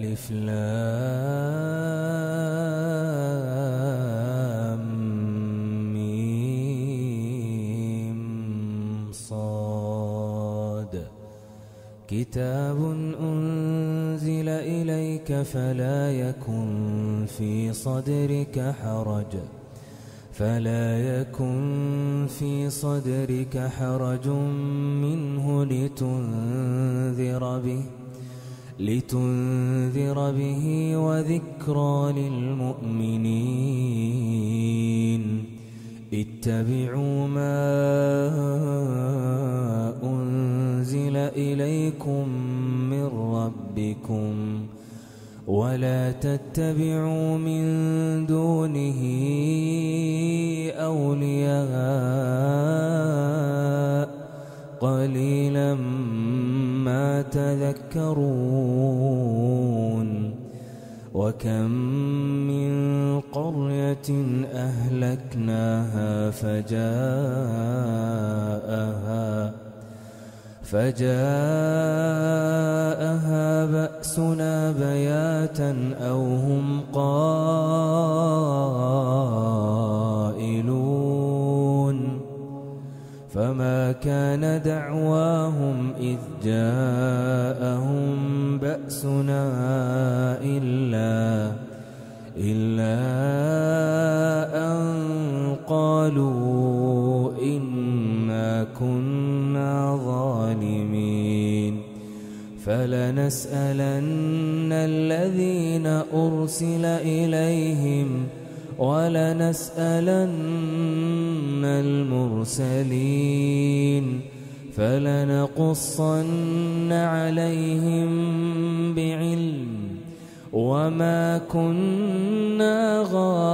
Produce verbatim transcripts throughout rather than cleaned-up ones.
ألف لام ميم صاد كتاب أنزل إليك فلا يكن في صدرك حرج فلا يكن في صدرك حرج منه لتنذر به لتنذر به وذكرى للمؤمنين اتبعوا ما أنزل إليكم من ربكم ولا تتبعوا من دونه أولياء قليلا ما تذكرون وكم من قرية أهلكناها فجاءها فجاءها بأسنا بياتا أو هم قائلون فما كان دعواهم إذ جاءهم بأسنا إلا إلا أن قالوا إنا كنا ظالمين فلنسألن الذين أرسل إليهم ولنسألن المرسلين فلنقصن عليهم بعلم وما كنا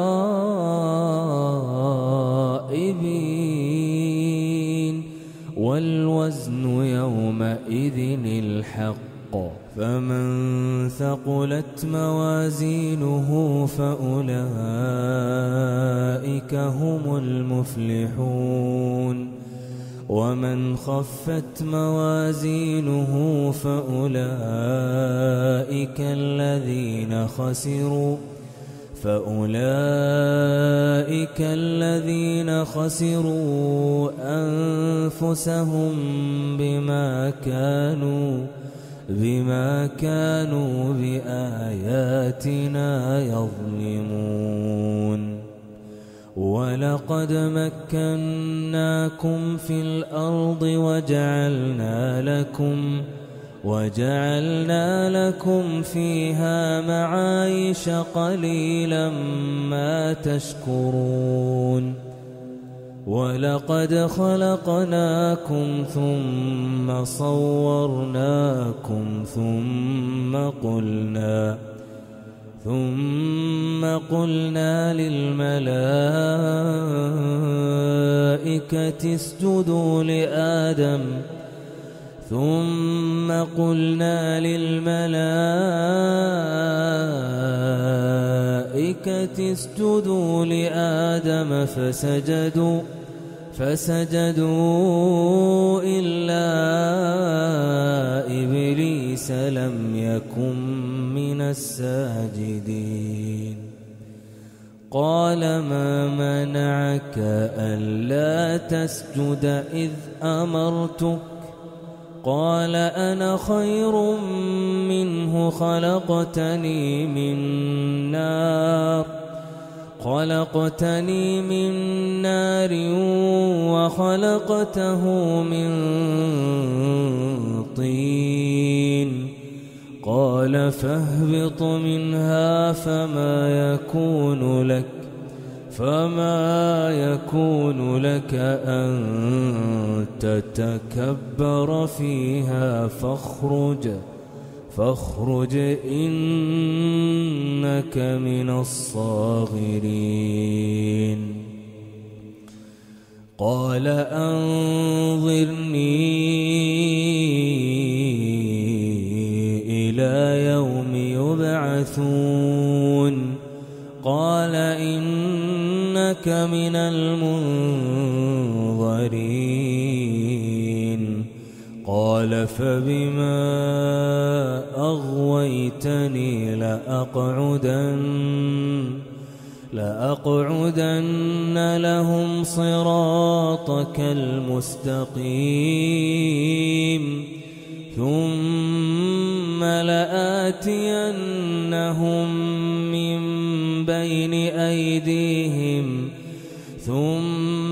غائبين والوزن يومئذ الحق فمن ثقلت موازينه فأولئك هم المفلحون ومن خفت موازينه فأولئك الذين خسروا فأولئك الذين خسروا أنفسهم بما كانوا بما كانوا بآياتنا يظلمون ولقد مكناكم في الأرض وجعلنا لكم وجعلنا لكم فيها معايش قليلا ما تشكرون ولقد خلقناكم ثم صورناكم ثم قلنا ثم قلنا للملائكة اسجدوا لآدم ثم قلنا للملائكة اسجدوا لآدم فسجدوا فسجدوا إلا إبليس لم يكن من الساجدين قال ما منعك ألا تسجد إذ أمرتك قال أنا خير منه خلقتني من نار خلقتني من نار وخلقته من طين قال فاهبط منها فما يكون لك فما يكون لك أن تتكبر فيها فاخرج فاخرج إنك من الصاغرين قال أنظرني إلى يوم يبعثون قال إنك من المنظرين قال فبما أغويتني لأقعدن لأقعدن لهم صراطك المستقيم ثم لآتينهم من بين أيديهم ثم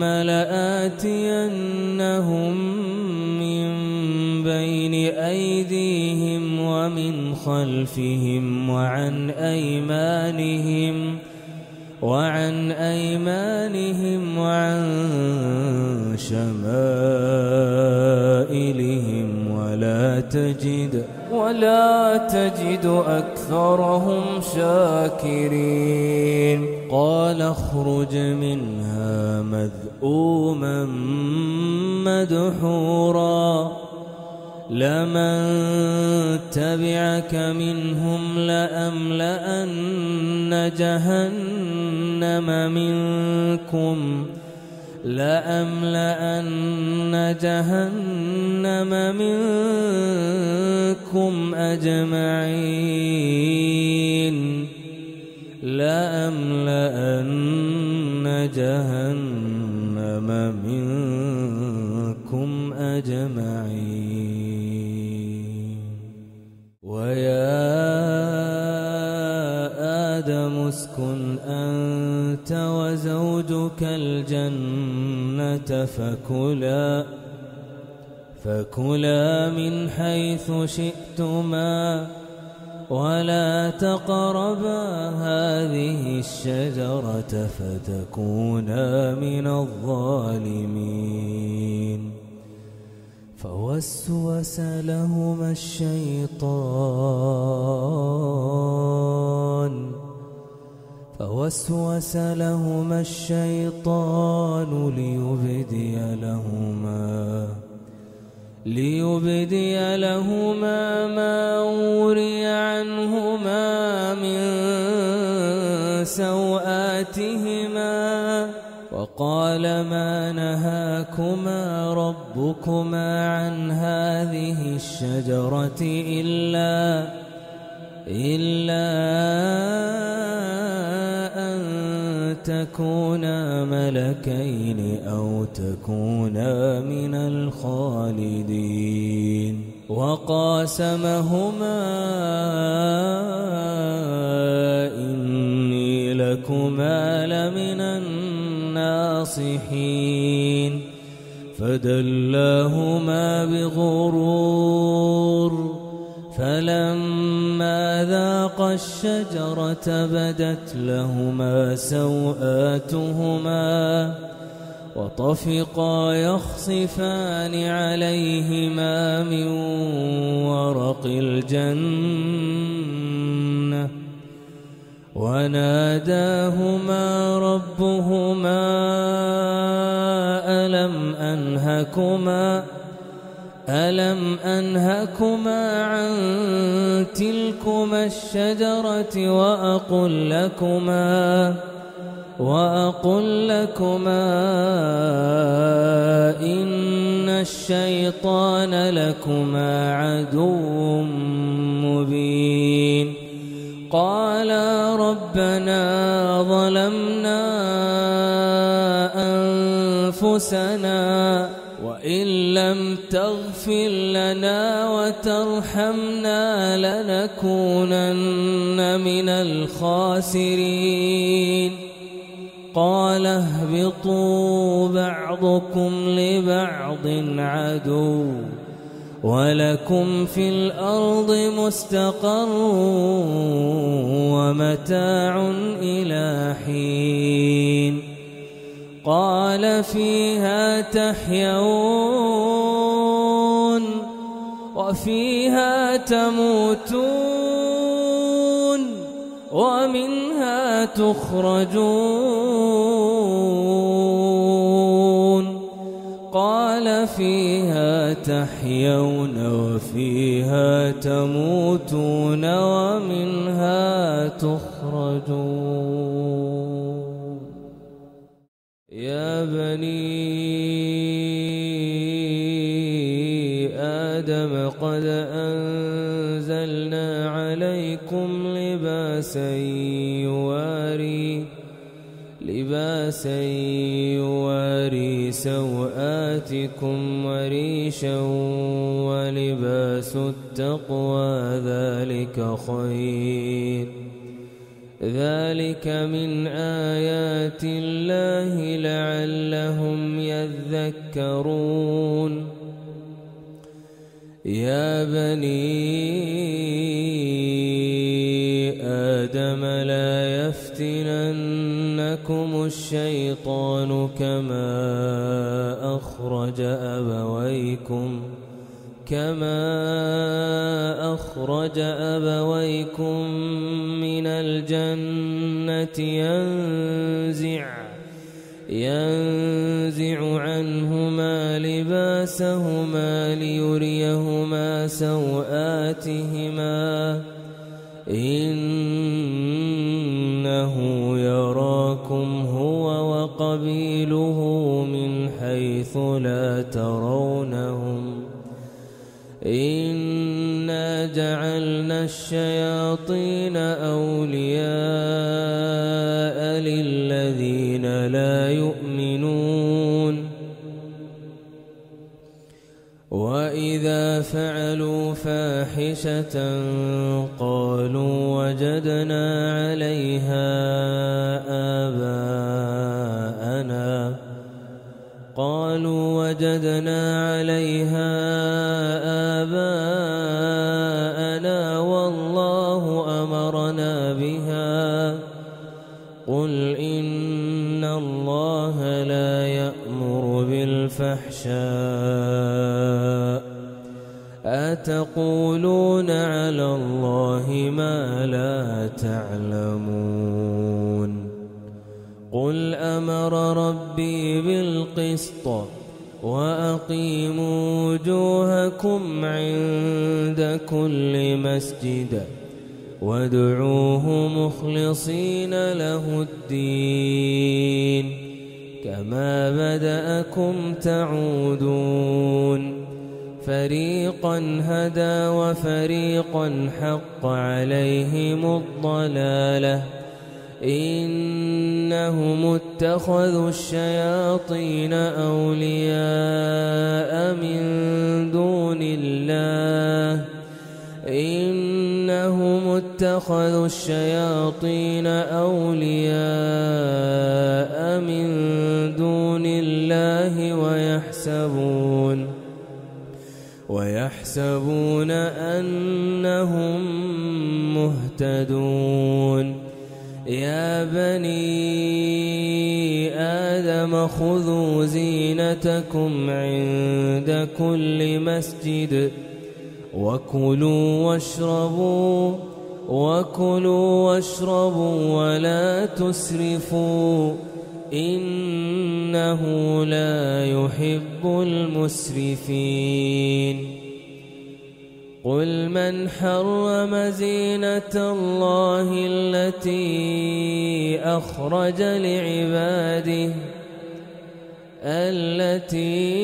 لآتينهم من بين أيديهم ومن خلفهم وعن أيمانهم وعن أيمانهم وعن شمائلهم ولا تجد ولا تجد أكثرهم شاكرين قال اخرج منها مذءوما مدحورا لمن تبعك منهم لأملأن جهنم منكم لأملأن جهنم منكم أجمعين لأملأن جهنم منكم أجمعين ويا آدم اسكن أنت وزوجك الجنة فكلا فكلا من حيث شئتما ولا تقربا هذه الشجرة فتكونا من الظالمين فوسوس لهما الشيطان فوسوس لهما الشيطان ليبدي لهما ليبدي لهما ما وري عنهما من سوآتهما وقال ما نهاكما ربكما عن هذه الشجرة إلا إلا أن تكونا ملكين أو تكونا من الخالدين وقاسمهما إني لكما لمن الناصحين فدلاهما بغرور فلما ذاقا الشجرة بدت لهما سوآتهما وطفقا يخصفان عليهما من ورق الجنة وناداهما ربهما ألم أنهكما ألم أنهكما عن تلكما الشجرة وأقل لكما وأقل لكما إن الشيطان لكما عدو مبين قالا ربنا ظلمنا أنفسنا وإن لم تغفر لنا وترحمنا لنكونن من الخاسرين قال اهبطوا بعضكم لبعض عدو ولكم في الأرض مستقر ومتاع إلى حين قال فيها تحيون وفيها تموتون ومنها تخرجون قال فيها تحيون وفيها تموتون ومنها تخرجون يا بني لقد أنزلنا عليكم لباسا يواري لباسا يواري سوآتكم وريشا ولباس التقوى ذلك خير ذلك من آيات الله لعلهم يذكرون يا بني آدم لا يفتننكم الشيطان كما أخرج أبويكم كما أخرج أبويكم من الجنة ينزع ينزع عنهما لباسهما ليريهما سوآتهما إنه يراكم هو وقبيله من حيث لا ترونهم إنا جعلنا الشياطين أولياء للذين لا يؤمنون وإذا فعلوا فاحشة قالوا وجدنا عليها آباءنا قالوا وجدنا عليها آباءنا والله أمرنا بها قل إن الله لا يأمر بالفحشاء أتقولون على الله ما لا تعلمون قل أمر ربي بالقسط وأقيموا وجوهكم عند كل مسجد وادعوه مخلصين له الدين كما بدأكم تعودون فريقا هدى وفريقا حق عليهم الضلالة إنهم اتخذوا الشياطين أولياء من دون الله إنهم اتخذوا الشياطين أولياء من دون الله ويحسبون ويحسبون أنهم مهتدون يا بني آدم خذوا زينتكم عند كل مسجد وكلوا واشربوا وكلوا واشربوا ولا تسرفوا إنه لا يحب المسرفين قل من حرم زينة الله التي أخرج لعباده التي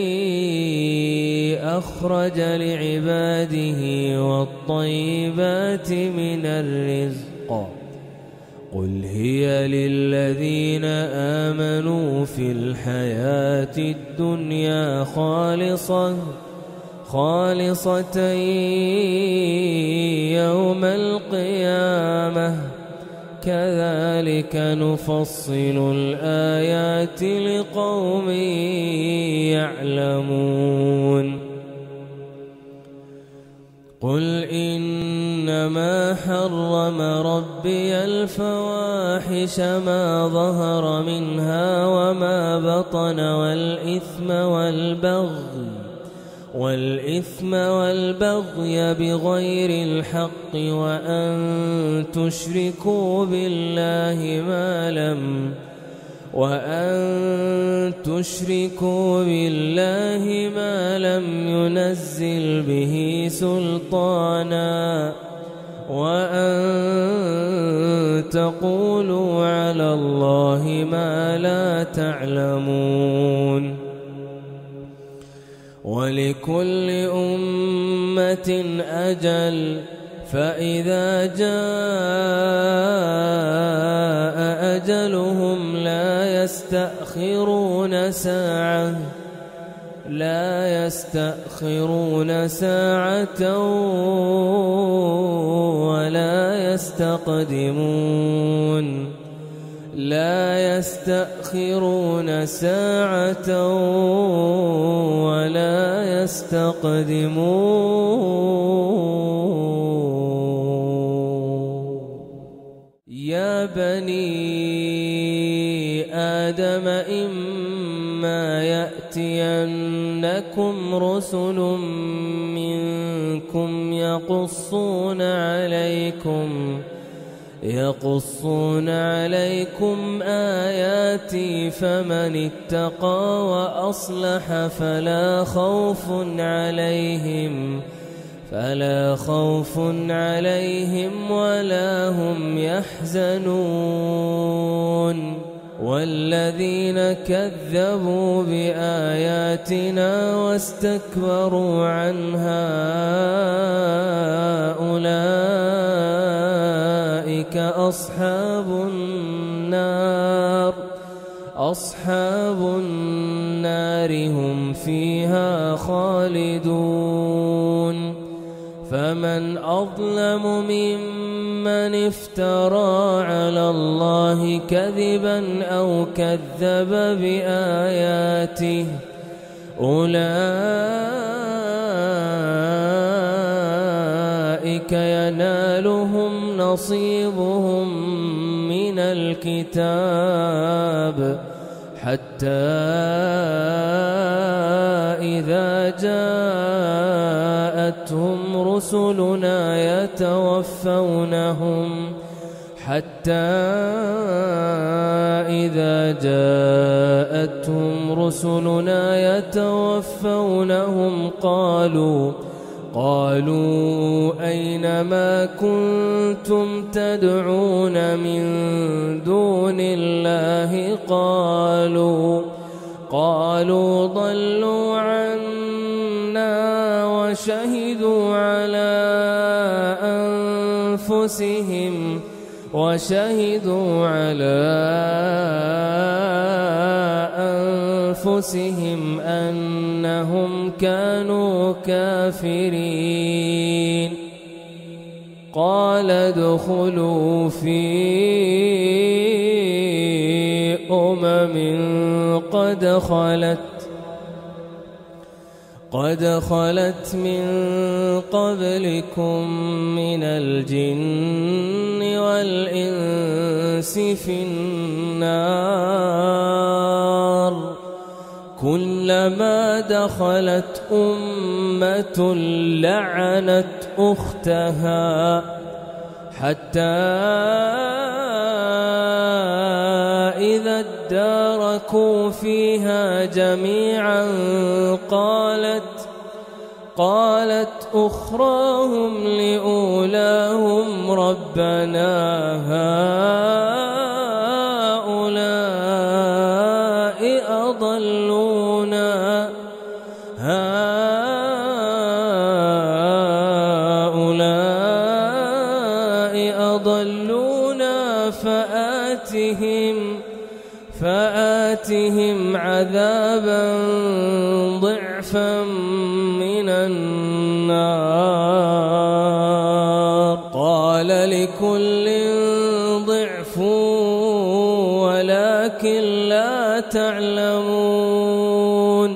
أخرج لعباده والطيبات من الرزق قل هي للذين آمنوا في الحياة الدنيا خالصة خالصة يوم القيامة كذلك نفصل الآيات لقوم يعلمون قل إنما حرم ربي الفواحش ما ظهر منها وما بطن والإثم والبغي والإثم والبغي بغير الحق وأن تشركوا بالله ما لم وأن تشركوا بالله ما لم ينزل به سلطانا وأن تقولوا على الله ما لا تعلمون ولكل أمة أمة أجل فإذا جاء أجلهم لا يستأخرون ساعة لا يستأخرون ساعة ولا يستقدمون لا يستأخرون ساعة ولا يستقدمون. يا بني آدم إما يأتينكم رسل منكم يقصون عليكم يقصون عليكم آياتي فمن اتقى وأصلح فلا خوف عليهم فلا خوف عليهم ولا هم يحزنون. والذين كذبوا بآياتنا واستكبروا عنها أولئك أصحاب النار أصحاب النار هم فيها خالدون. فمن أظلم ممن افترى على الله كذبا أو كذب بآياته أولئك ينالهم نصيبهم من الكتاب حتى إذا جاءتهم رسلنا يتوفونهم حتى إذا جاءتهم رسلنا يتوفونهم قالوا قالوا أين ما كنتم تدعون من دون الله قالوا قالوا ضلوا عنا وشهدوا على أنفسهم وشهدوا على أنفسهم أنهم كانوا كافرين. قال ادخلوا في أمم قد خلت قد خلت من قبلكم من الجن والإنس في النار كلما دخلت أمة لعنت أختها حتى إذا اداركوا فيها جميعا قالت قالت أخراهم لأولاهم ربنا هؤلاء أضلونا هؤلاء أضلونا فآتهم فآتهم عذابا ضعفا من النار قال لكل ضعف ولكن لا تعلمون.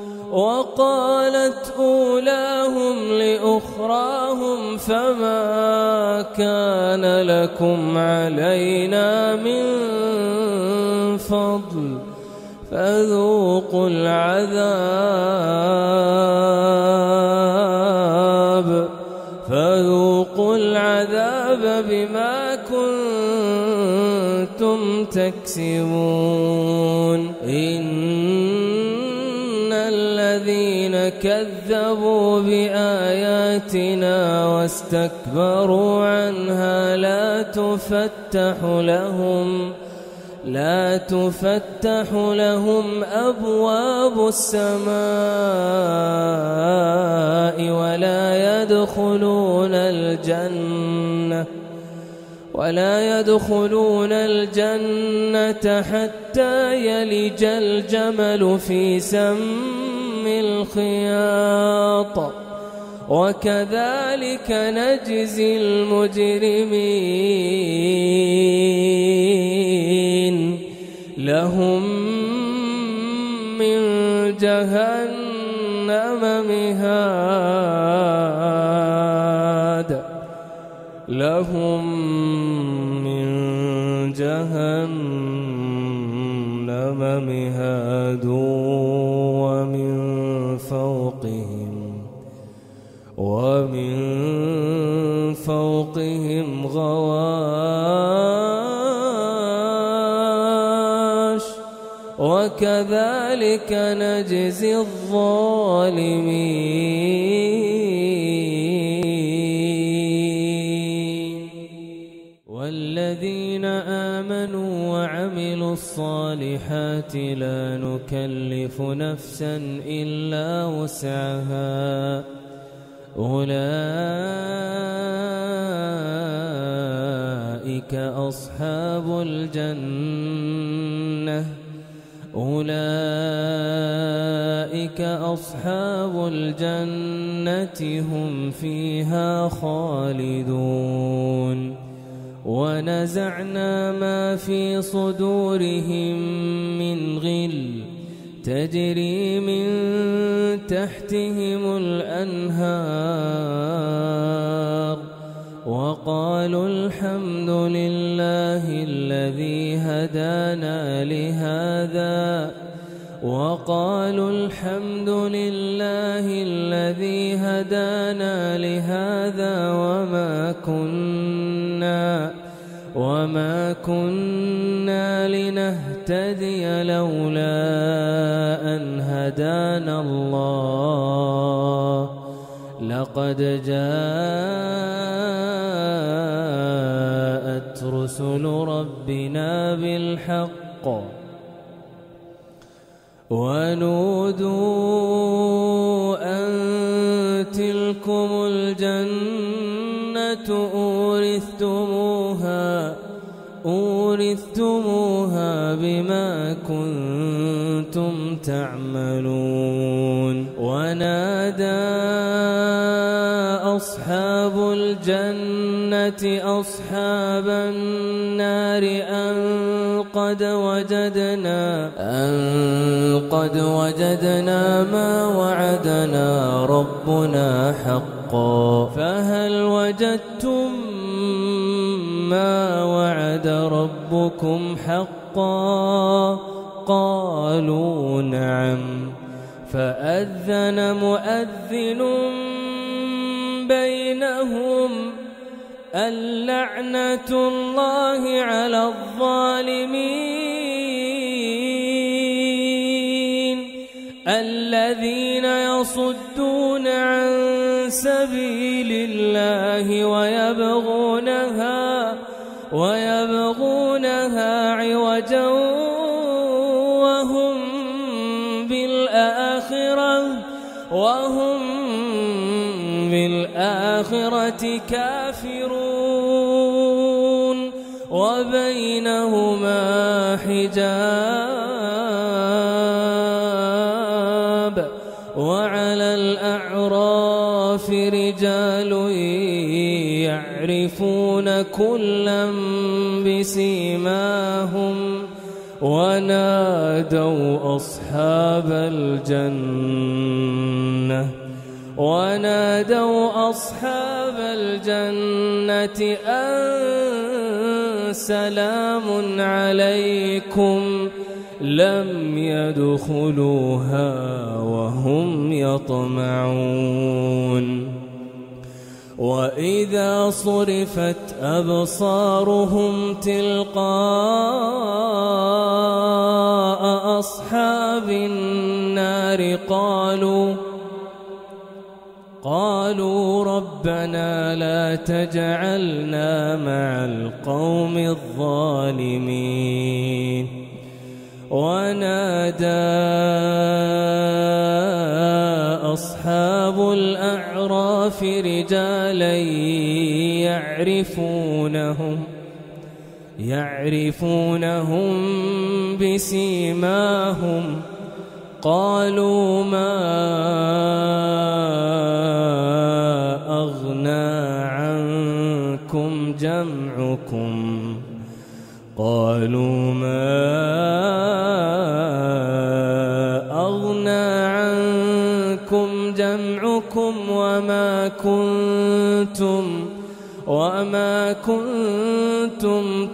وقالت أولاهم لأخراهم فما كان لكم علينا من فضل فذوقوا العذاب فذوقوا العذاب بما كنتم تكسبون. إن الذين كذبوا بآياتنا واستكبروا عنها لا تفتح لهم لا تفتح لهم أبواب السماء ولا يدخلون الجنة ولا يدخلون الجنة حتى يلج الجمل في سم الخياط وكذلك نجزي المجرمين لهم من جهنم مهاد لهم من جهنم مهاد ومن فوقهم ومن فوقهم غواش وكذلك نجزي الظالمين والذين آمنوا وعملوا الصالحات لا نكلف نفسا إلا وسعها أولئك أصحاب الجنة أولئك أصحاب الجنة هم فيها خالدون ونزعنا ما في صدورهم من غل تجري من تحتهم الأنهار وقالوا الحمد لله الذي هدانا لهذا وقالوا الحمد لله الذي هدانا لهذا وما كنا وما كنا لنهتدي لولا أن هدانا الله لقد جاءت رسل ربنا بالحق ونودوا أن تلكم الجنة أورثتموها أورثتموها بما كنتم تعملون ونادى أصحاب الجنة أصحاب النار أن قد وجدنا أن قد وجدنا ما وعدنا ربنا حقا فهل وجدتم ما وعد ربكم حقا قالوا نعم فأذن مؤذن بينهم اللعنة الله على الظالمين الذين يصدون عن سبيل الله ويبغونها ويبغونها عوجا وهم بالآخرة وهم بالآخرة كافرون وبينهما حجاب وعلى الأعراف رجال يعرفون كلا بسيماهم ونادوا أصحاب الجنة ونادوا أصحاب الجنة أن سلام عليكم لم يدخلوها وهم يطمعون وإذا صرفت أبصارهم تلقاء أصحاب النار قالوا قالوا رب ربنا لا تجعلنا مع القوم الظالمين ونادى أصحاب الأعراف رجالا يعرفونهم يعرفونهم بسيماهم قالوا ما أغنى عنكم جمعكم قالوا ما أغنى عنكم جمعكم وما كنتم وما كنتم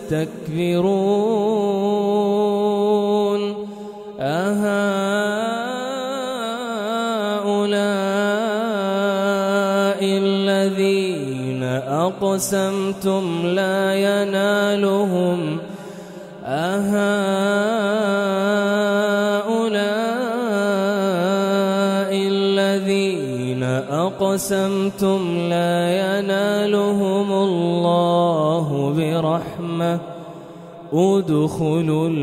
تستكبرون أهؤلاء الذين أقسمتم لا ينالهم أهؤلاء الذين أقسمتم لا ينالهم الله برحمة ادخلوا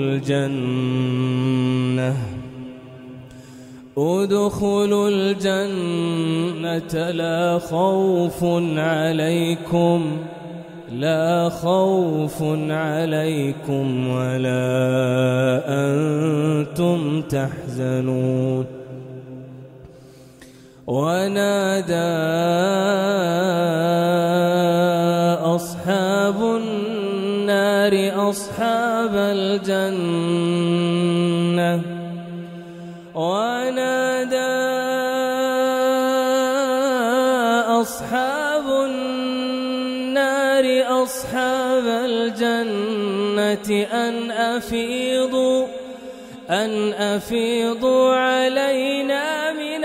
الجنة ادخلوا الجنة لا خوف عليكم لا خوف عليكم ولا أنتم تحزنون ونادى أصحاب النار أصحاب الجنة ونادى أصحاب النار أصحاب الجنة أن أفيضوا أن أفيضوا علينا من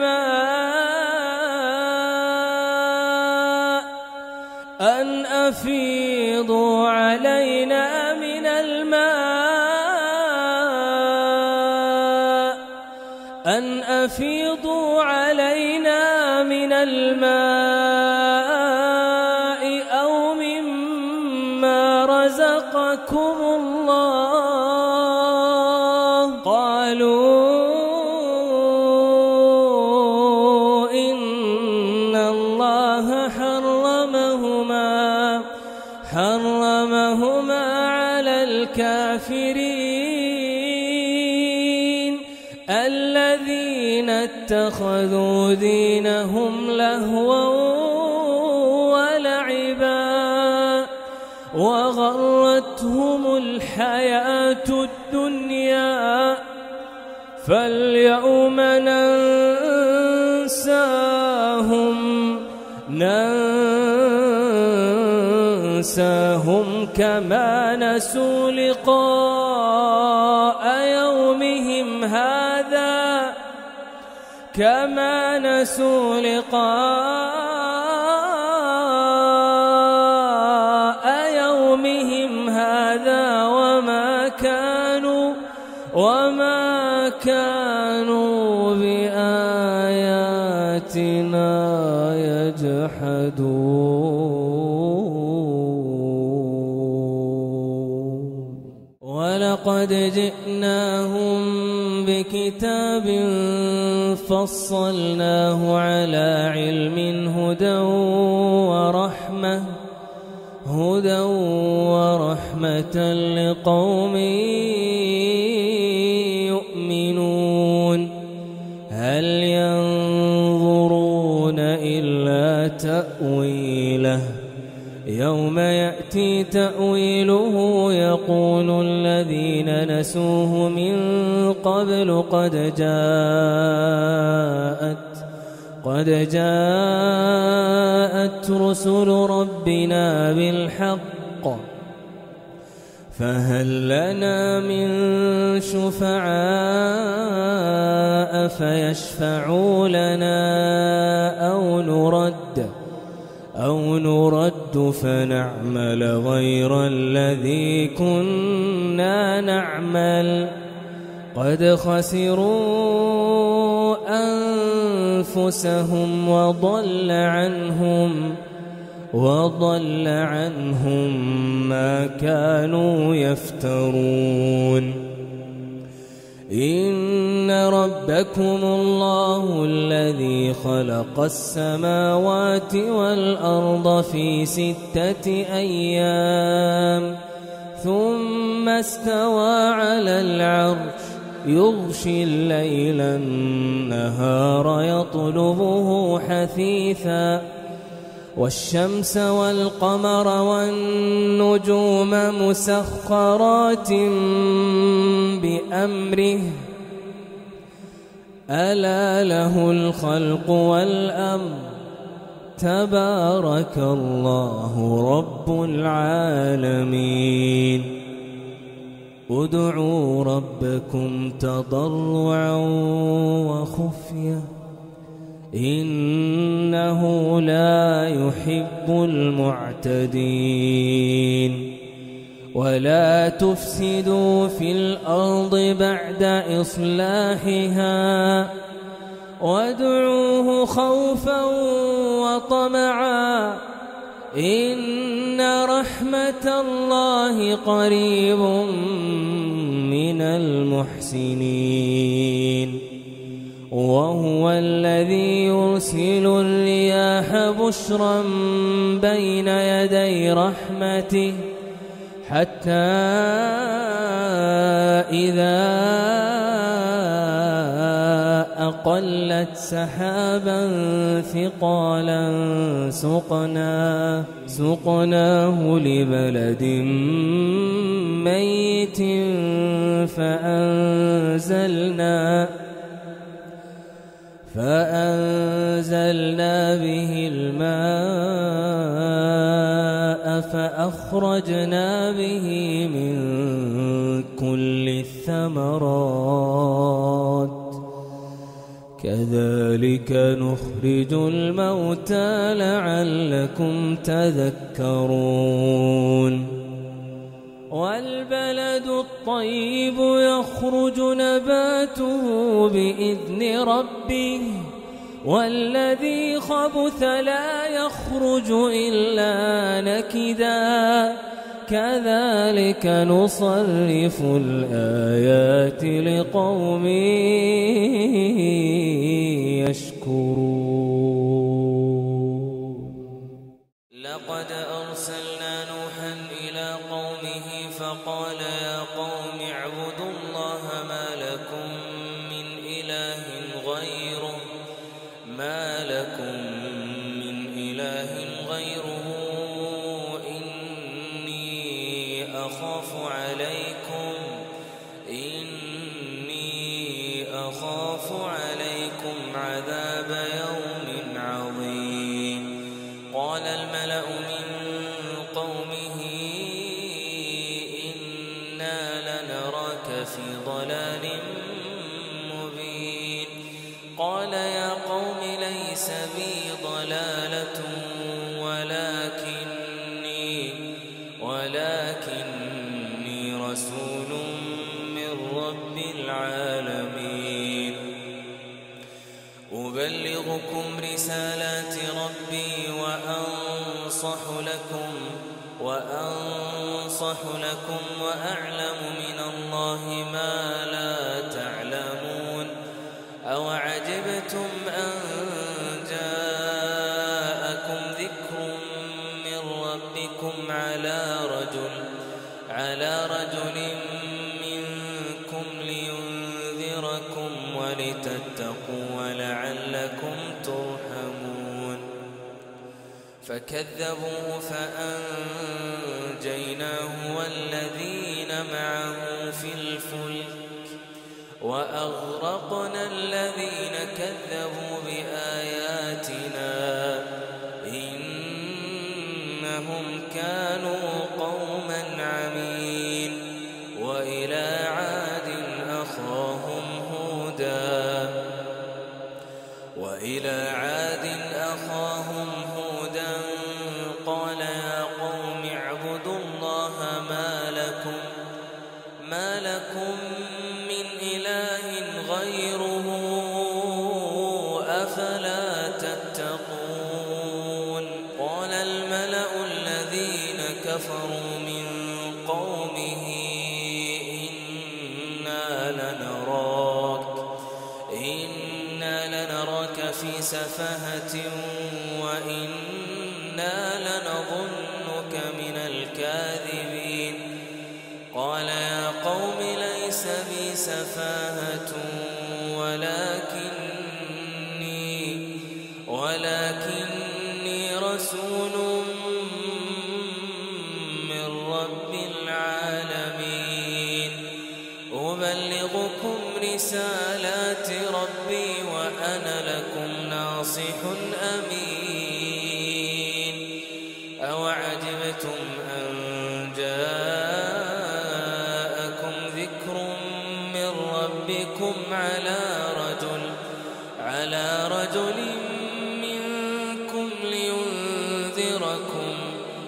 الماء أن أفيضوا علينا من الماء أن أفيضوا علينا من الماء أو مما رزقكم الله قالوا إن الله حرمهما حرمهما على الكافرين الذين اتخذوا دينهم لهوا ولعبا وغرتهم الحياة الدنيا فاليوم ننساهم ننساهم كما نسوا لقاء يومهم هذا كما نسوا لقاء يومهم هذا وما كانوا وما كانوا بآياتنا يجحدون ولقد جئناهم بكتاب فصلناه على علم هدى ورحمة هدى ورحمة لقوم يؤمنون هل ينظرون إلا تأويله يوم يأتي تأويله يقول الذين نسوه من قبل قد جاءت قد جاءت رسل ربنا بالحق فهل لنا من شفعاء فيشفعوا لنا أو نرد أو نرد فنعمل غير الذي كنا نعمل قد خسروا أنفسهم وضل عنهم وضل عنهم ما كانوا يفترون. إن ربكم الله الذي خلق السماوات والأرض في ستة أيام ثم استوى على العرش يغشي الليل النهار يطلبه حثيثا والشمس والقمر والنجوم مسخرات بأمره ألا له الخلق والأمر تبارك الله رب العالمين. ادعوا ربكم تضرعا وخفية إنه لا يحب المعتدين. ولا تفسدوا في الأرض بعد إصلاحها وادعوه خوفا وطمعا إن رحمة الله قريب من المحسنين. وهو الذي يرسل الرياح بشرا بين يدي رحمته حتى إذا أقلت سحابا ثقالا سقناه, سقناه لبلد ميت فأنزلنا فأنزلنا به الماء فأخرجنا به من كل الثمرات كذلك نخرج الموتى لعلكم تذكرون. والبلد الطيب يخرج نباته بإذن ربه والذي خبث لا يخرج إلا نكدا كذلك نصرف الآيات لقوم يشكرون. لقد أرسلنا نوحا إلى قومه فقال يا قوم اعبدوا الله ما لكم من إله غيره ما لكم من إله غيره إني أخاف عليكم إني أخاف عليكم عذاب يوم عظيم. قال الملأ من قومه إنا لنراك في ضلال مبين. قال يا قوم ليس بي ضلالة ولكني ولكني رسول من رب العالمين أبلغكم رسالات ربي وأنصح لكم وأنصح لكم وأعلم من الله ما لا تعلمون. أوعجبتم أن جاءكم ذكر من ربكم على رجل على رجل منكم لينذركم ولتتقوا ولعلكم ترحمون. فكذبوه فأنجيناه والذين معه في الفلك وأغرقنا الذين كذبوا بآياتنا إنهم كانوا قوما عمين. وإلى عاد أخاهم هودا وإلى عاد أخاهم هودا قال يا قوم اعبدوا الله ما لكم ما لكم من إله غيره أفلا من قومه إنا لنراك إنا لنراك في سفاهة وإنا لنظنك من الكاذبين قال يا قوم ليس بي سفاهة ولكني ولكني رسول من رب العالمين أبلغكم رسالات ربي وأنا لكم ناصح أمين أوعجبتم أن جاءكم ذكر من ربكم على رجل على رجل منكم لينذركم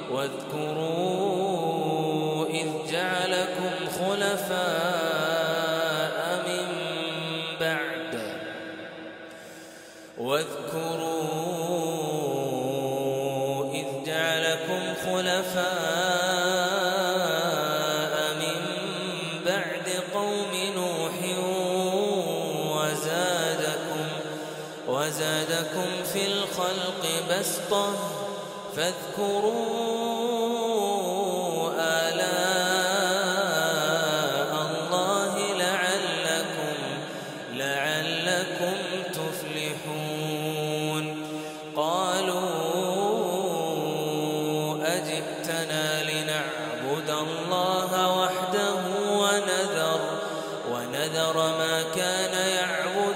واذكروا إذ جعلكم خلفاء من بعد واذكروا إذ جعلكم خلفاء من بعد قوم نوح وزادكم وزادكم في الخلق بسطة فاذكروا آلاء الله لعلكم لعلكم تفلحون قالوا أجئتنا لنعبد الله وحده ونذر ونذر ما كان يعبد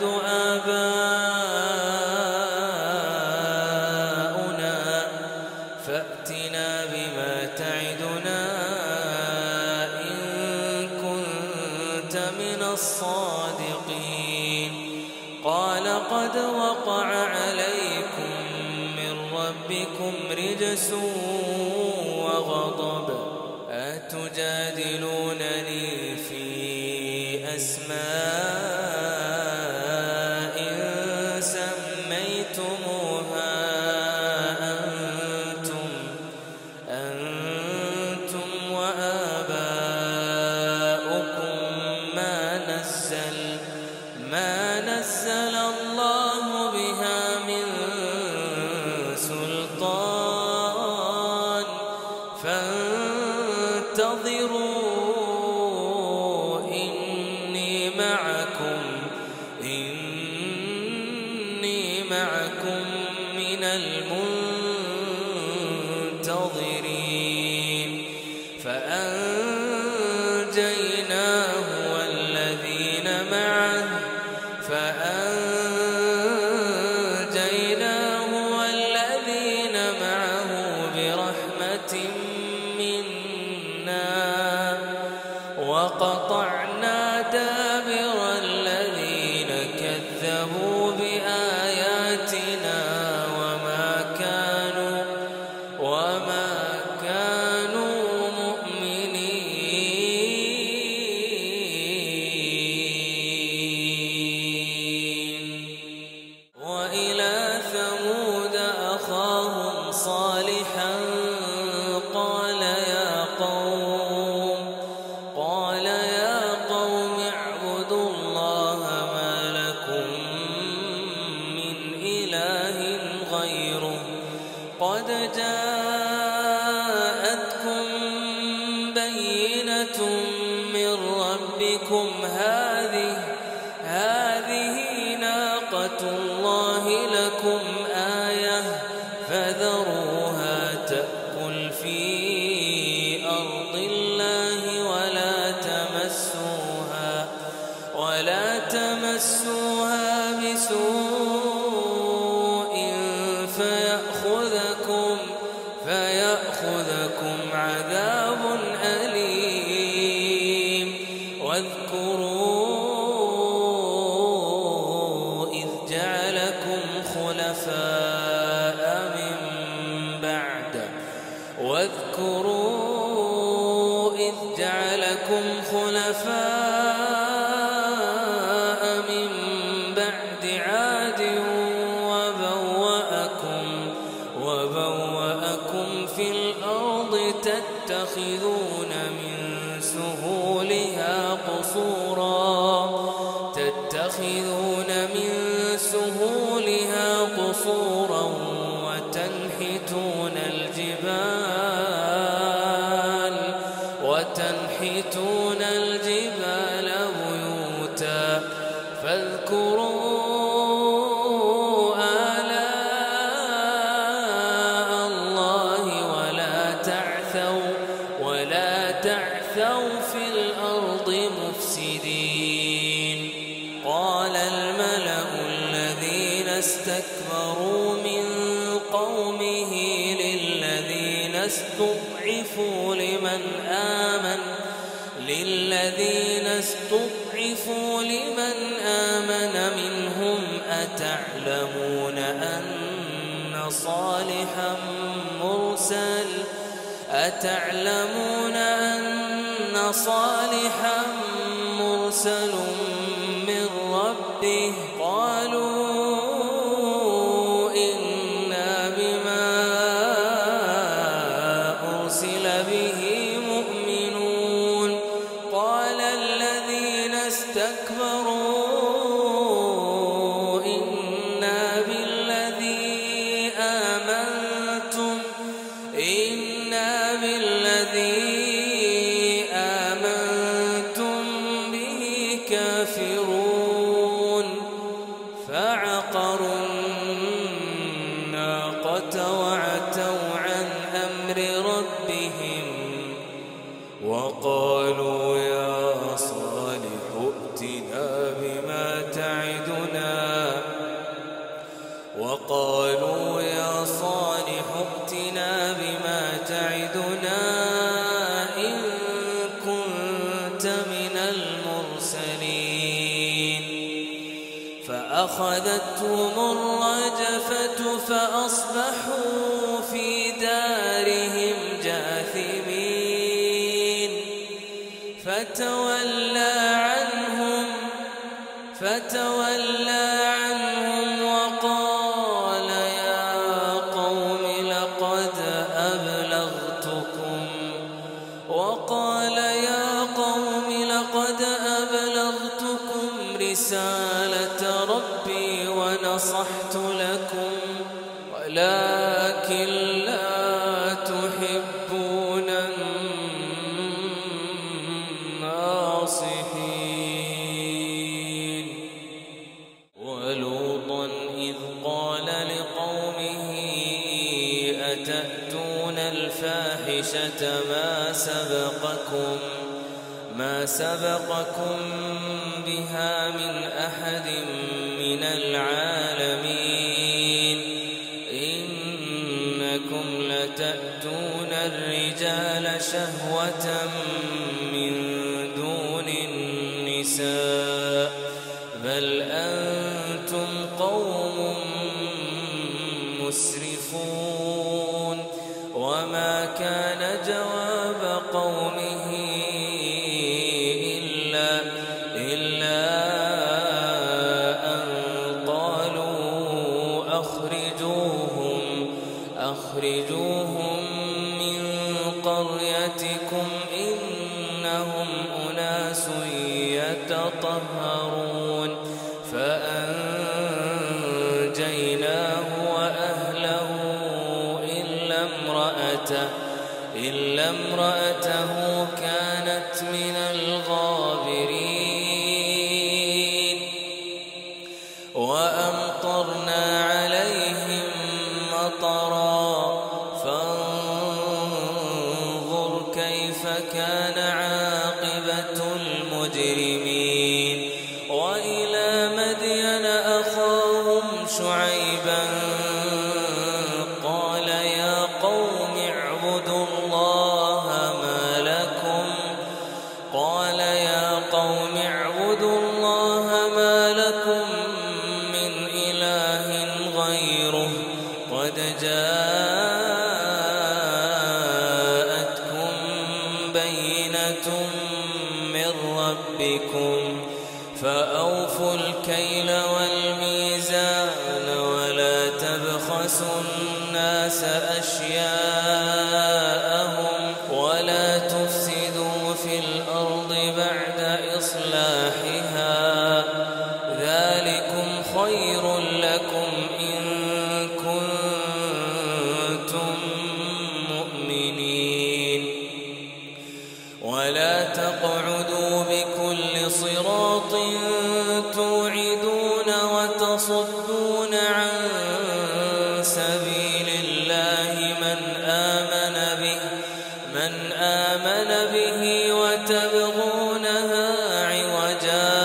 آباؤنا فأتنا بما تعدنا إن كنت من الصادقين قال قد وقع عليكم من ربكم رجس وغضب أتجادلونني في أسماء سميتموها أنتم أنتم وآباؤكم ما نزل ما نزل الله بها من سلطان فانتظروا إني معكم إني معكم من المنتظرين فأنجيناه والذين معه فأنجيناه والذين معه برحمة منا وقطعنا دابر الذين كذبوا بآياتنا وما كانوا وما كانوا مؤمنين وإلى ثمود أخاهم صالحا قال يا قوم قال يا قوم اعبدوا الله ما لكم من إله غيره قد جاءتكم بينة من ربكم هذه هذه ناقة الله لكم آية فذروها تأكل في أرض الله ولا تمسوها ولا تمسوها بسوء فيأخذكم فيأخذكم عذاب أليم واذكروا إذ جعلكم خلفاء من بعد واذكروا إذ جعلكم خلفاء من بعد عاد وبوأكم وبوأكم في الأرض تتخذون تتخذون من سهولها قصورا تتخذون من سهولها قصورا وتنحتون الجبال وتنحتون الجبال بيوتا فاذكروا آلاء الله ولا تعثوا ولا تعثوا في الأرض مفسدين. قال الملأ الذين استكبروا من قومه للذين استضعفوا لمن آمن للذين استضعفوا لمن آمن منهم أتعلمون أن صالحا مرسل أتعلمون أن صالحا مرسل من ربه قالوا إنا بما أرسل به مؤمنون. قال الذين استكبروا إنا بالذي آمنتم إنا بالذي آمنتم به كافرون. فعقروا الناقة وعتوا عن أمر ربهم وقالوا يا صالح ائتنا بما تعدنا وقالوا يا صالح ائتنا بما تعدنا إن كنت من المرسلين. فأخذتهم الرجفة فأصبحوا في دارهم جاثمين. فتولى عنهم فتولى عنهم وقال يا قوم لقد أبلغتكم وقال يا قوم لقد أبلغتكم رسالة ربي ونصحت لكم ولكن لا تحبون الناصحين. ولوطا إذ قال لقومه أتأتون الفاحشة ما سبقكم ما سبقكم بها من أحد من العالمين إنكم لتأتون الرجال شهوة من دون النساء بل أنتم قوم مسرفون. وما كان جواب قومه إلا إلا أن قالوا أخرجوهم أخرجوهم من قريتكم إنهم أناس يتطهرون. فأنجيناه وأهله إلا امرأته إلا امرأته كانت من الغابرين. وأمطرنا عليهم مطرا فانظر كيف كان عاقبة المجرمين. وإلى مدين أخاهم شعيبا قال يا قوم اعبدوا الله ما لكم قال يا قوم اعبدوا الله ما لكم من إله غيره قد جاءتكم بينة من ربكم فأوفوا الكيل والميزان ولا تبخسوا الناس أشياءهم ولا ولا تقعدوا بكل صراط توعدون وتصدون عن سبيل الله من آمن به من آمن به وتبغونها عوجا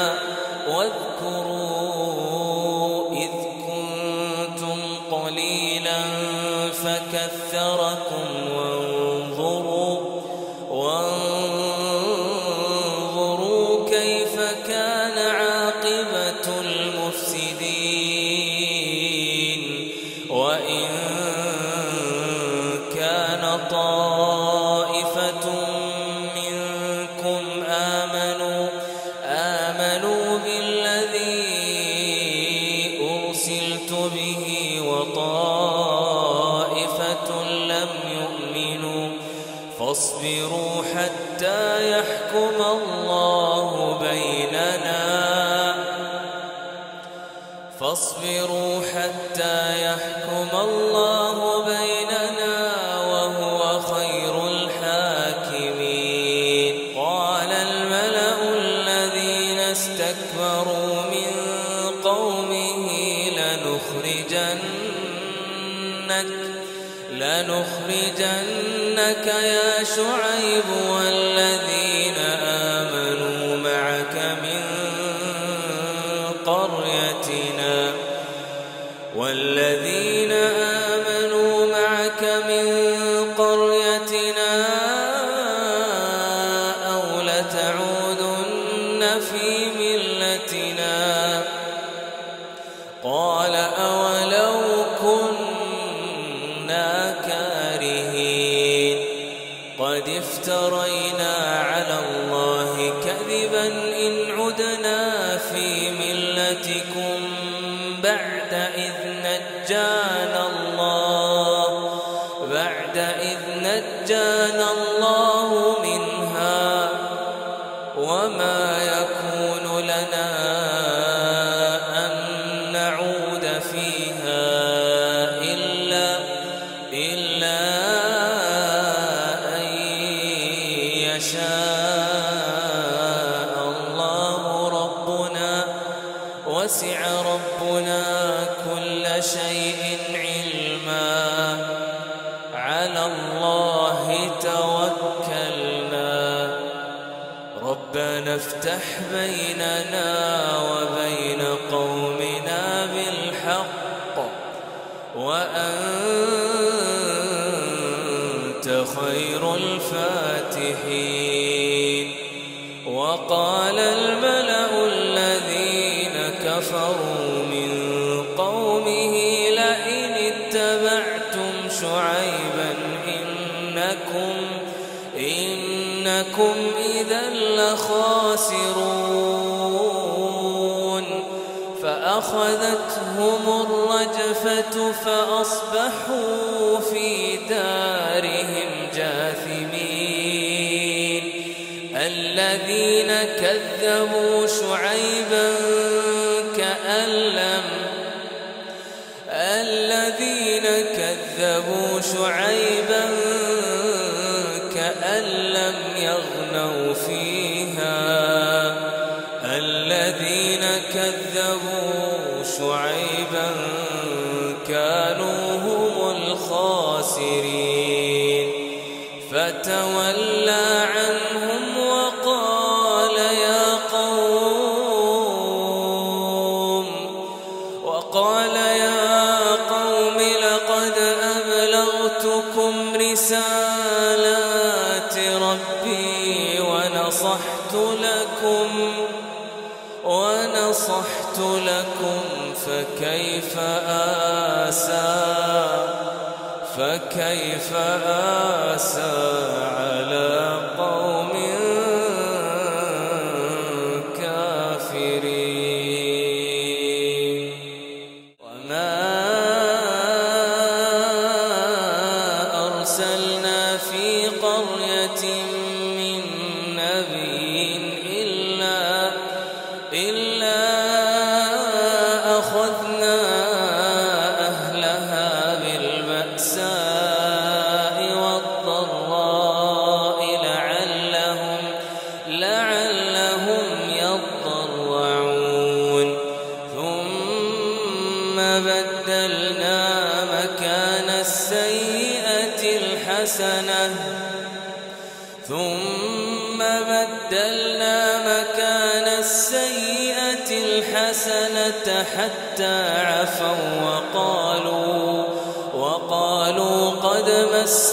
واذكروا إذ كنتم قليلا فكثركم وانظروا وانظروا كيف كان عاقبة المفسدين وإن كان طائفة منكم آمنوا آمنوا بالذي أرسلت به وطائفة لم يؤمنوا فاصبروا حتى يحكم الله بيننا فاصبروا حتى يحكم الله بيننا وهو خير الحاكمين. قال الملأ الذين استكبروا من قومه لنخرجنك لنخرجنك يا شعيب والذين آمنوا معك من قريتنا والذين آمنوا معك من قريتنا أو لتعودن في ملتنا قال أولو كنا كارهين قد افترينا على الله كذبا إن عدنا في ملتكم بعد إذ نجانا الله بعد إذ نجانا الله منها وما يكون لنا أن نعود فيها إلا إلا أن يشاء الله ربنا وسع ربنا كل شيء علما على الله توكلنا ربنا افتح بيننا وبين قومنا بالحق وأنت خير الفاتحين. وقال الملأ الذين كفروا من قومه لئن اتبعتم شعيبا إنكم إنكم إذا لخاسرون فأخذتهم الرجفة فأصبحوا في دارهم جاثمين. الذين كذبوا شعيبا كأن لم الذين كذبوا شعيبا كأن لم يغنوا فيها الذين كذبوا شعيبا كانوا هم الخاسرين. فتولى عنهم وقال يا قوم وقال يا قوم لقد أبلغتكم رسالات ربي ونصحت لكم ونصحت لكم فكيف آسى فكيف آسى على قوم كافرين. وما أرسلنا في قرية من نبي إلا إلا أخذنا أهلها بالبأساء والضراء ثم بدلنا مكان السيئة الحسنة حتى عفوا وقالوا وقالوا قد مس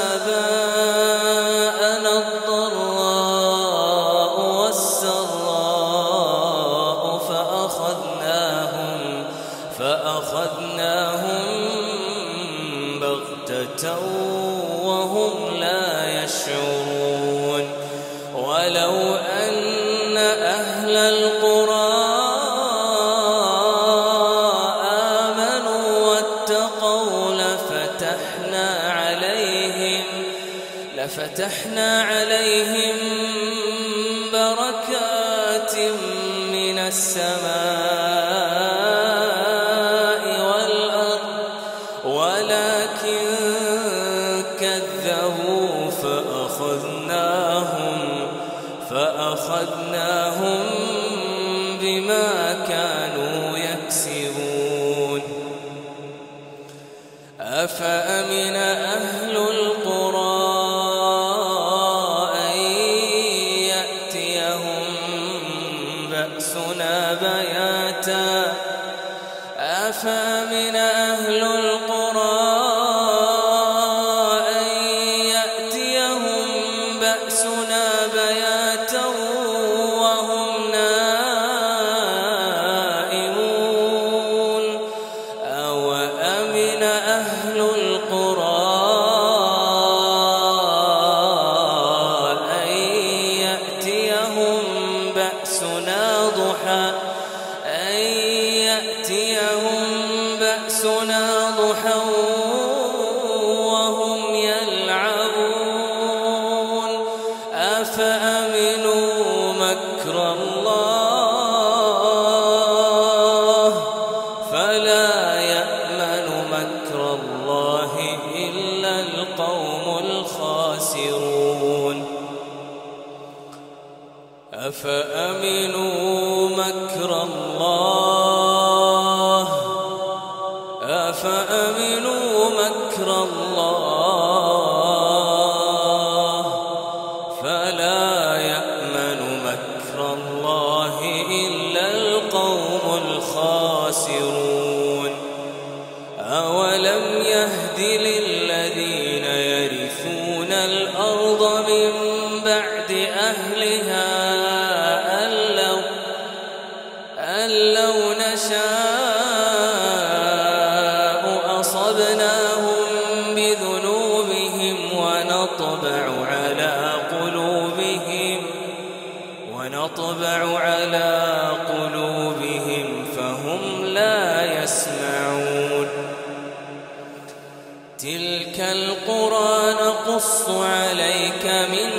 آباءنا الضراء والسراء فأخذناهم فأخذناهم بغتة وهم لا يشعرون ولو أن أهل القرى آمنوا واتقوا لفتحنا عليهم لفتحنا عليهم بركات من السماء والأرض ولكن كذبوا فأخذناهم فأخذناهم بما كانوا يكسبون أفأمن أهل القرى أن يأتيهم بأسنا بياتا أفأمن أهل القرى أن يأتيهم بأسنا بياتا وهم نائمون أو أمن أهل القرى أن يأتيهم بأسنا ضحى أن يأتيهم بأسنا ضحى وهم يلعبون أفأمنوا مكر الله فلا يأمن مكر الله إلا القوم الخاسرون أفأمنوا مكر الله أفأمنوا مكر الله فلا يأمن مكر الله إلا القوم الخاسرون أولم يهد للذين يرثون الأرض من بعد أهلها أن لو, أن لو نشاء أصبناهم بذنوبهم ونطبع على قلوبهم ونطبع على قلوبهم فهم لا يسمعون تلك القرى نقص عليك من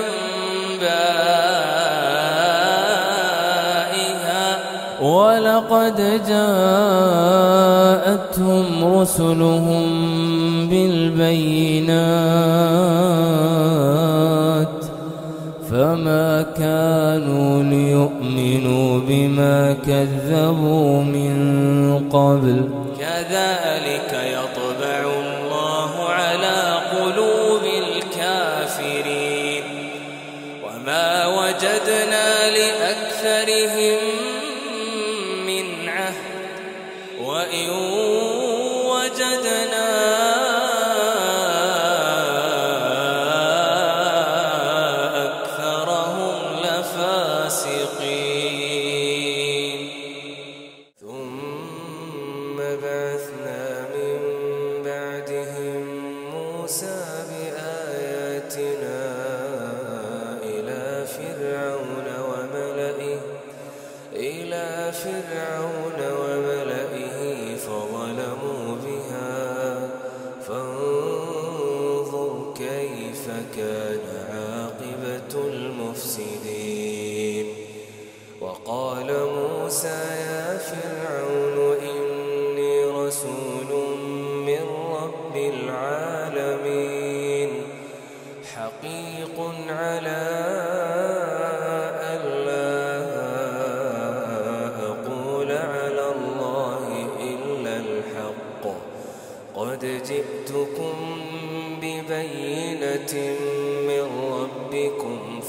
أنبائها ولقد جاءتهم رسلهم بالبينات فما كانوا ليؤمنوا بما كذبوا من قبل كذلك يطبع الله على قلوب الكافرين وما وجدنا لأكثرهم من عهد وإن وجدنا أكثرهم لفاسقين ثم بعثنا من بعدهم موسى بآياتنا إلى فرعون وملئه إلى فرعون وملئه فظلموا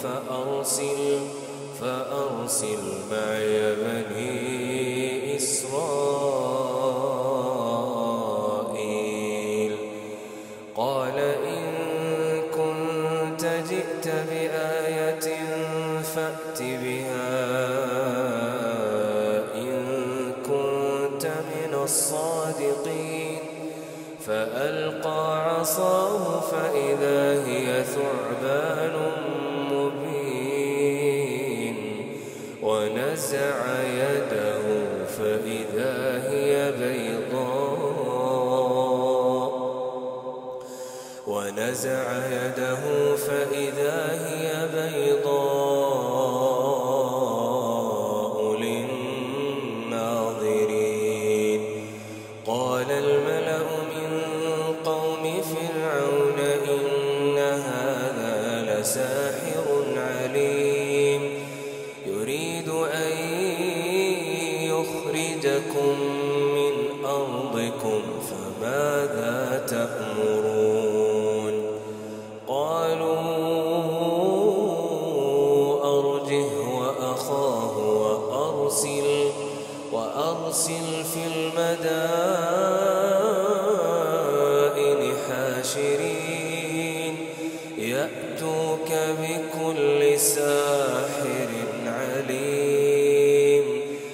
فأرسل فأرسل معي بني إسرائيل قال إن كنت جئت بآية فأت بها إن كنت من الصادقين فألقى عصاه فإذا هي ثعبان مبين ونزع يده فإذا هي بيضاء ونزع يده فإذا هي بيضاء للناظرين قال الملأ من قوم فرعون إن هذا لساحر عليم يريد أن يخرجكم من أرضكم فماذا تأمرون قالوا أرجه وأخاه وأرسل وأرسل في المدائن حاشرين يأتوك بكل ساحر عليم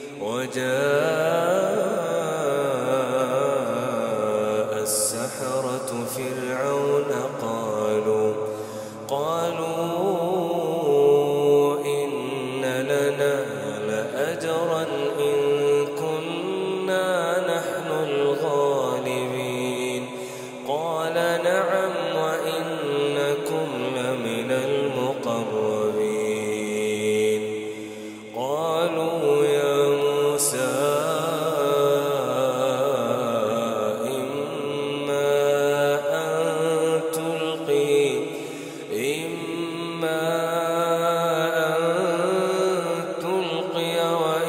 وجاء السحرة فرعون قالوا قالوا إن لنا لأجرا إن كنا نحن الغالبين قال نعم وإنكم لمن المقربين قالوا يا موسى إما أن تلقي إما أن تلقي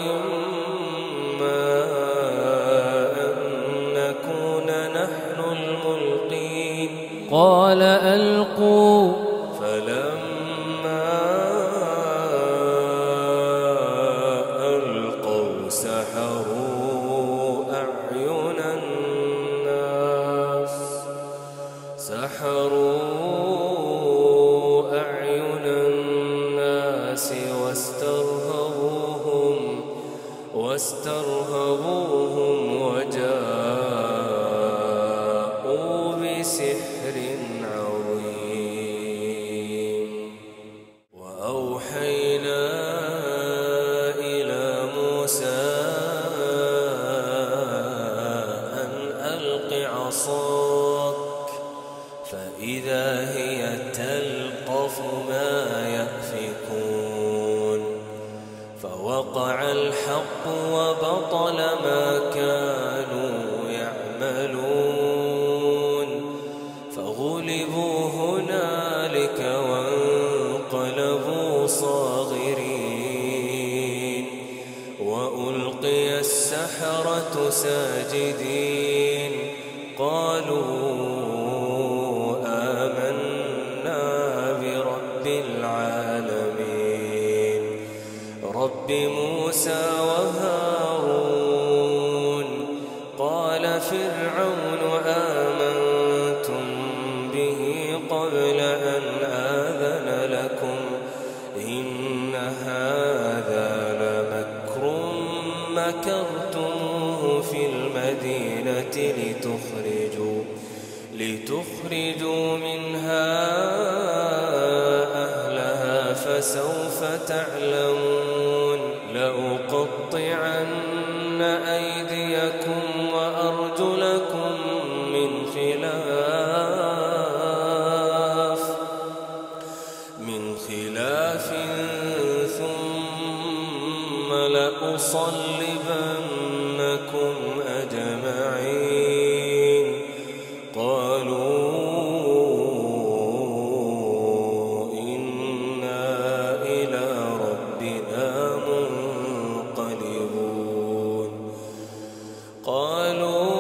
وإما أن نكون نحن الملقين قال ألقوا فلما ألقوا سحروا أعين الناس سحروا أعين الناس واسترهبوهم واسترهبوهم وجاءوا بسحر عظيم وأوحينا إلى موسى أن ألق عصاك فإذا هي تلقف ما يأفكون فوقع الحق وبطل ما كانوا يعملون فغلبوا هنالك وانقلبوا صاغرين وألقي السحرة ساجدين قالوا آمنا برب العالمين رب موسى وهارون قال فرعون آمنتم به قبل أن آذن لكم إن هذا لمكر مكرتموه في المدينة لتخرجوا لتخرجوا منها أهلها فسوف تعلمون لأقطعن أيديكم وأرجلكم من خلاف من خلاف ثم لأصلبنكم أجمعين قالوا إنا إلى ربنا منقلبون قالوا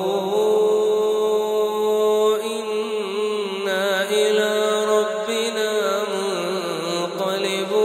إنا إلى ربنا منقلبون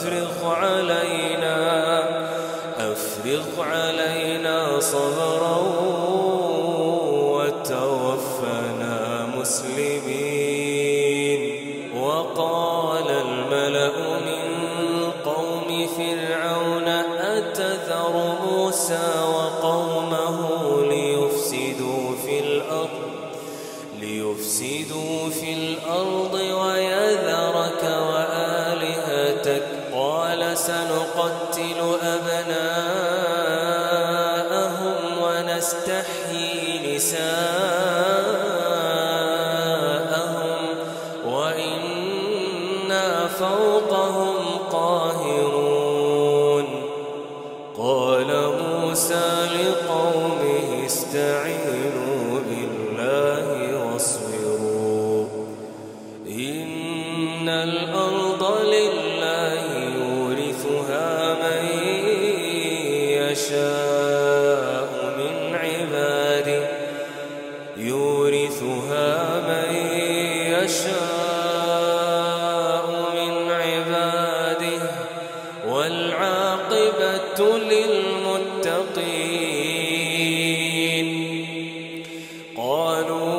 أفرغ علينا أفرغ علينا صبرا وتوفنا مسلمين. وقال الملأ من قوم فرعون أتذر موسى وقومه ليفسدوا في الأرض ليفسدوا في الأرض ويذرك وآلهتك قال سنقتل أبناءهم ونستحيي نساءهم وإنا فوقهم قاهرون. قال موسى لقومه استعينوا بالله واصبروا إن الأرض لله يورثها من يشاء من عباده يورثها من يشاء من عباده والعاقبة للمتقين. قالوا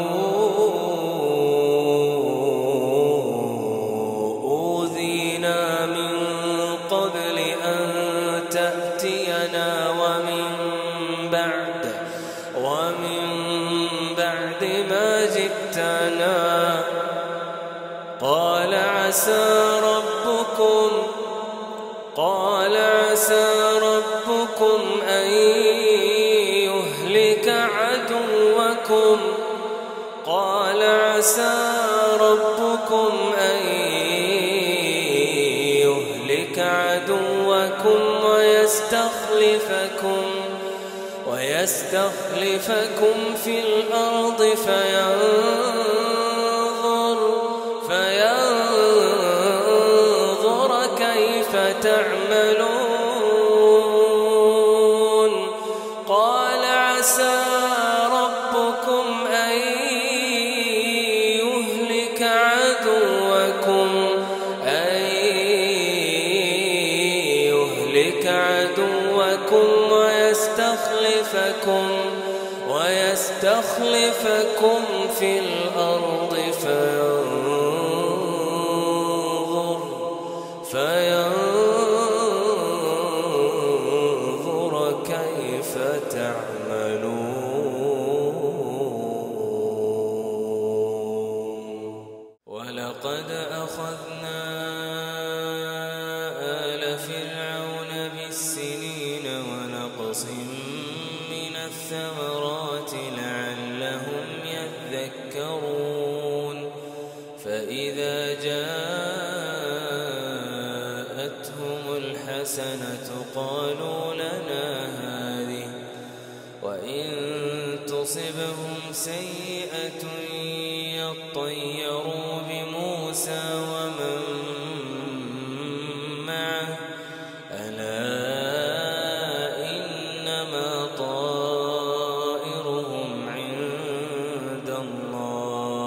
أوذينا من قبل أن تأتينا ومن بعد ومن بعد ما جئتنا. قال عسى ربكم قال عسى ربكم أن يهلك عدوكم قال عسى ربكم أن يهلك عدوكم ويستخلفكم ويستخلفكم في الأرض فينظر فينظر كيف تعملون. قال عسى ربكم أن يهلك عدوكم أن يهلك عدوكم ويستخلفكم ويستخلفكم في الأرض فينظر فينظر كيف تعملون. ولقد أخذنا آل فرعون بالسنين ونقص من الثمرات لعلهم يذكرون. فإذا جاءتهم الحسنة قالوا لنا هذه وإن تصبهم سيئة يطيروا بموسى ومن معه ألا إنما طائرهم عند الله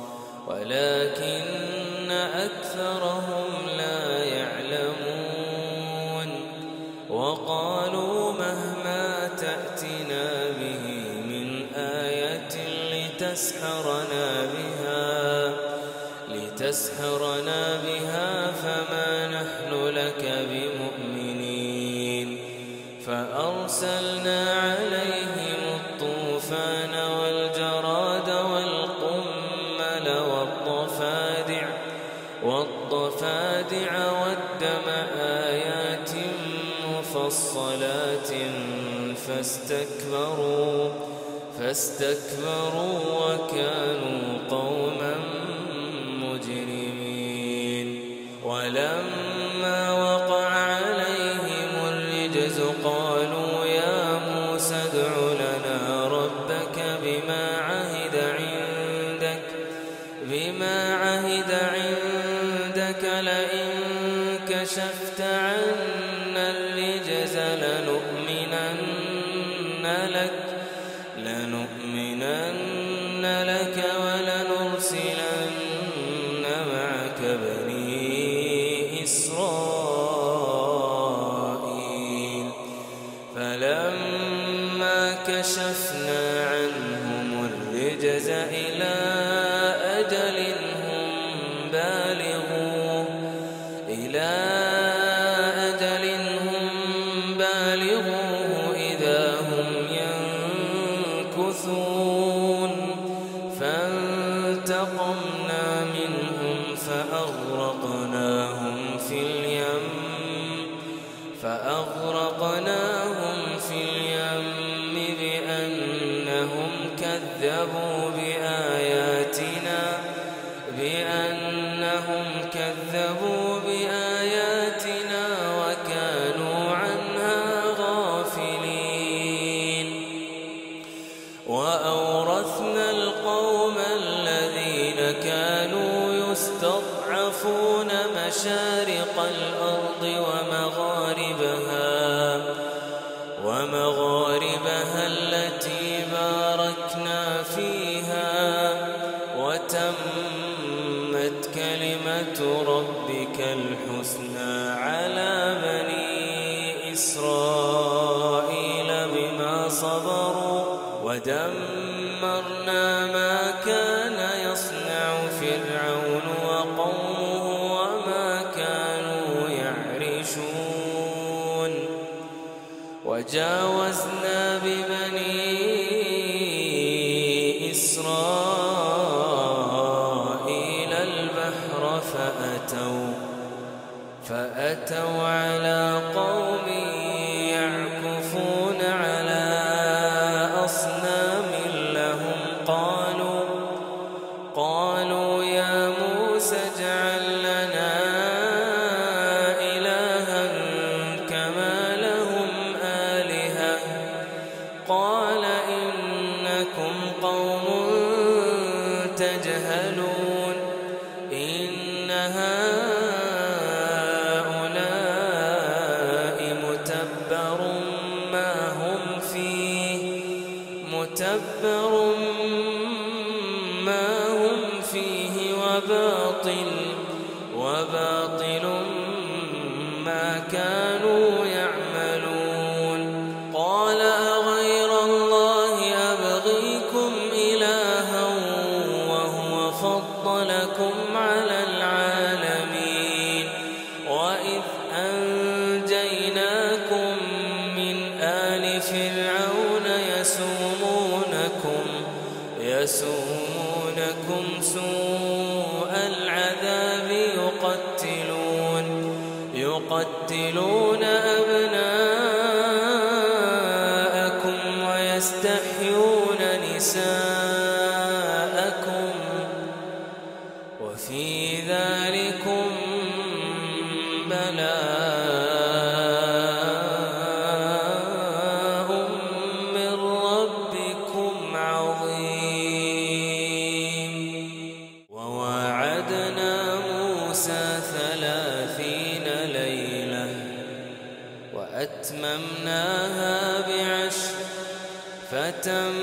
ولكن أكثرهم لا يعلمون. وقالوا مهما تأتنا به من آية لتسحرنا بها لتسحرنا بها فما نحن لك بمؤمنين. فأرسلنا عليهم الطوفان والجراد والقمل والضفادع والضفادع والدم آيات مفصلات فاستكبروا فاستكبروا وكانوا قوما مجرمين. ولما وقع عليهم الرجز قالوا يا موسى ادع لنا ربك بما عهد عندك بما عهد عندك لئن كشفت عنا الرجز لنؤمنن لك لنؤمنن لك ولنرسلن معك بني إسرائيل كشفنا عنهم الرجز إلى أجل هم بالغوه إلى أجل هم بالغوه إذا هم ينكثون فانتقمنا منهم فأغرقناهم في اليم فأغرقناهم في اليم بأنهم كذبوا بآياتنا بأنهم كذبوا بآياتنا وكانوا عنها غافلين وأورثنا القوم الذين كانوا يستضعفون مشارق الأرض ومغاربها ومغاربها التي باركنا فيها وتمت كلمة ربك الحسنى على بني إسرائيل بما صبروا ودمرنا ما كان يصنع فرعون وقومه وما كانوا يعرشون وجاوزنا ببني إسرائيل البحر فأتوا فأتوا على قوم يعكفون على أصنام لهم قالوا قالوا يا موسى اجعل لنا إلها كما لهم آلهة قال إنكم قوم تجهلون إن هؤلاء متبر ما هم فيه متبر ما هم فيه وباطل وباطل ما كانوا يعملون قال أغير الله أبغيكم إلها وهو فضلكم على العالمين وإذ أنجيناكم من آل فرعون يسومونكم يسومونكم سوء العذاب يقتلون يقتلون أبناءكم ويستحيون نساءكم وفي ذلكم بلاء من ربكم عظيم وواعدنا موسى ثلاثين ليلة وأتممناها بعشر فتم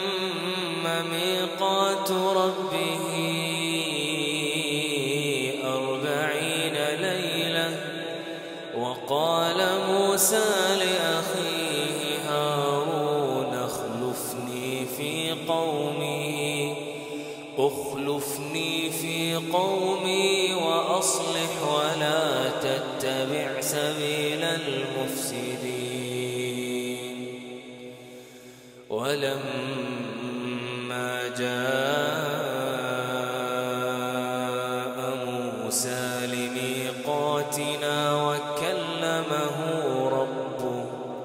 ميقات ربه أربعين ليلة وقال موسى لأخيه هارون اخلفني في قومي اخلفني في قومي وأصلح ولا تتبع سبيل المفسدين ولما جاء موسى لميقاتنا وكلمه ربه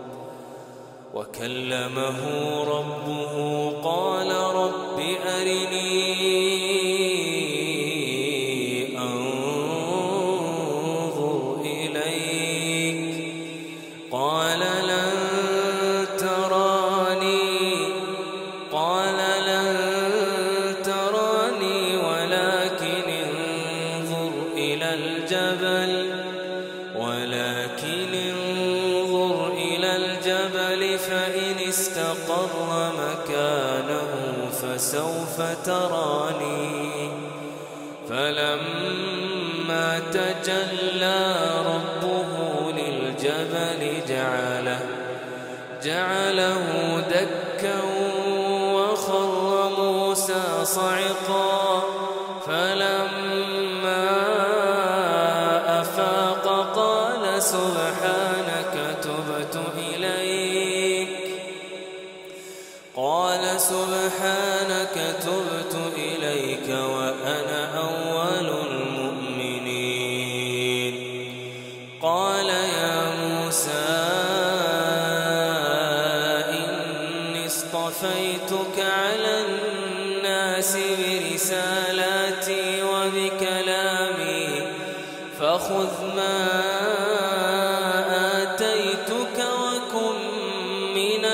وكلمه ربه قال رب أرني أنظر إليك قال لن تراني قال لن تراني ولكن انظر إلى الجبل ولكن انظر إلى الجبل فإن استقر مكانه فسوف تراني فلما تجلى ربه للجبل جعله جعله دكا سبحانك تبت إليك قال سبحانك تبت إليك وأنا أول المؤمنين قال يا موسى إني اصطفيتك على الناس برسالاتي وبكلامي فخذ ما آتيتك وكن من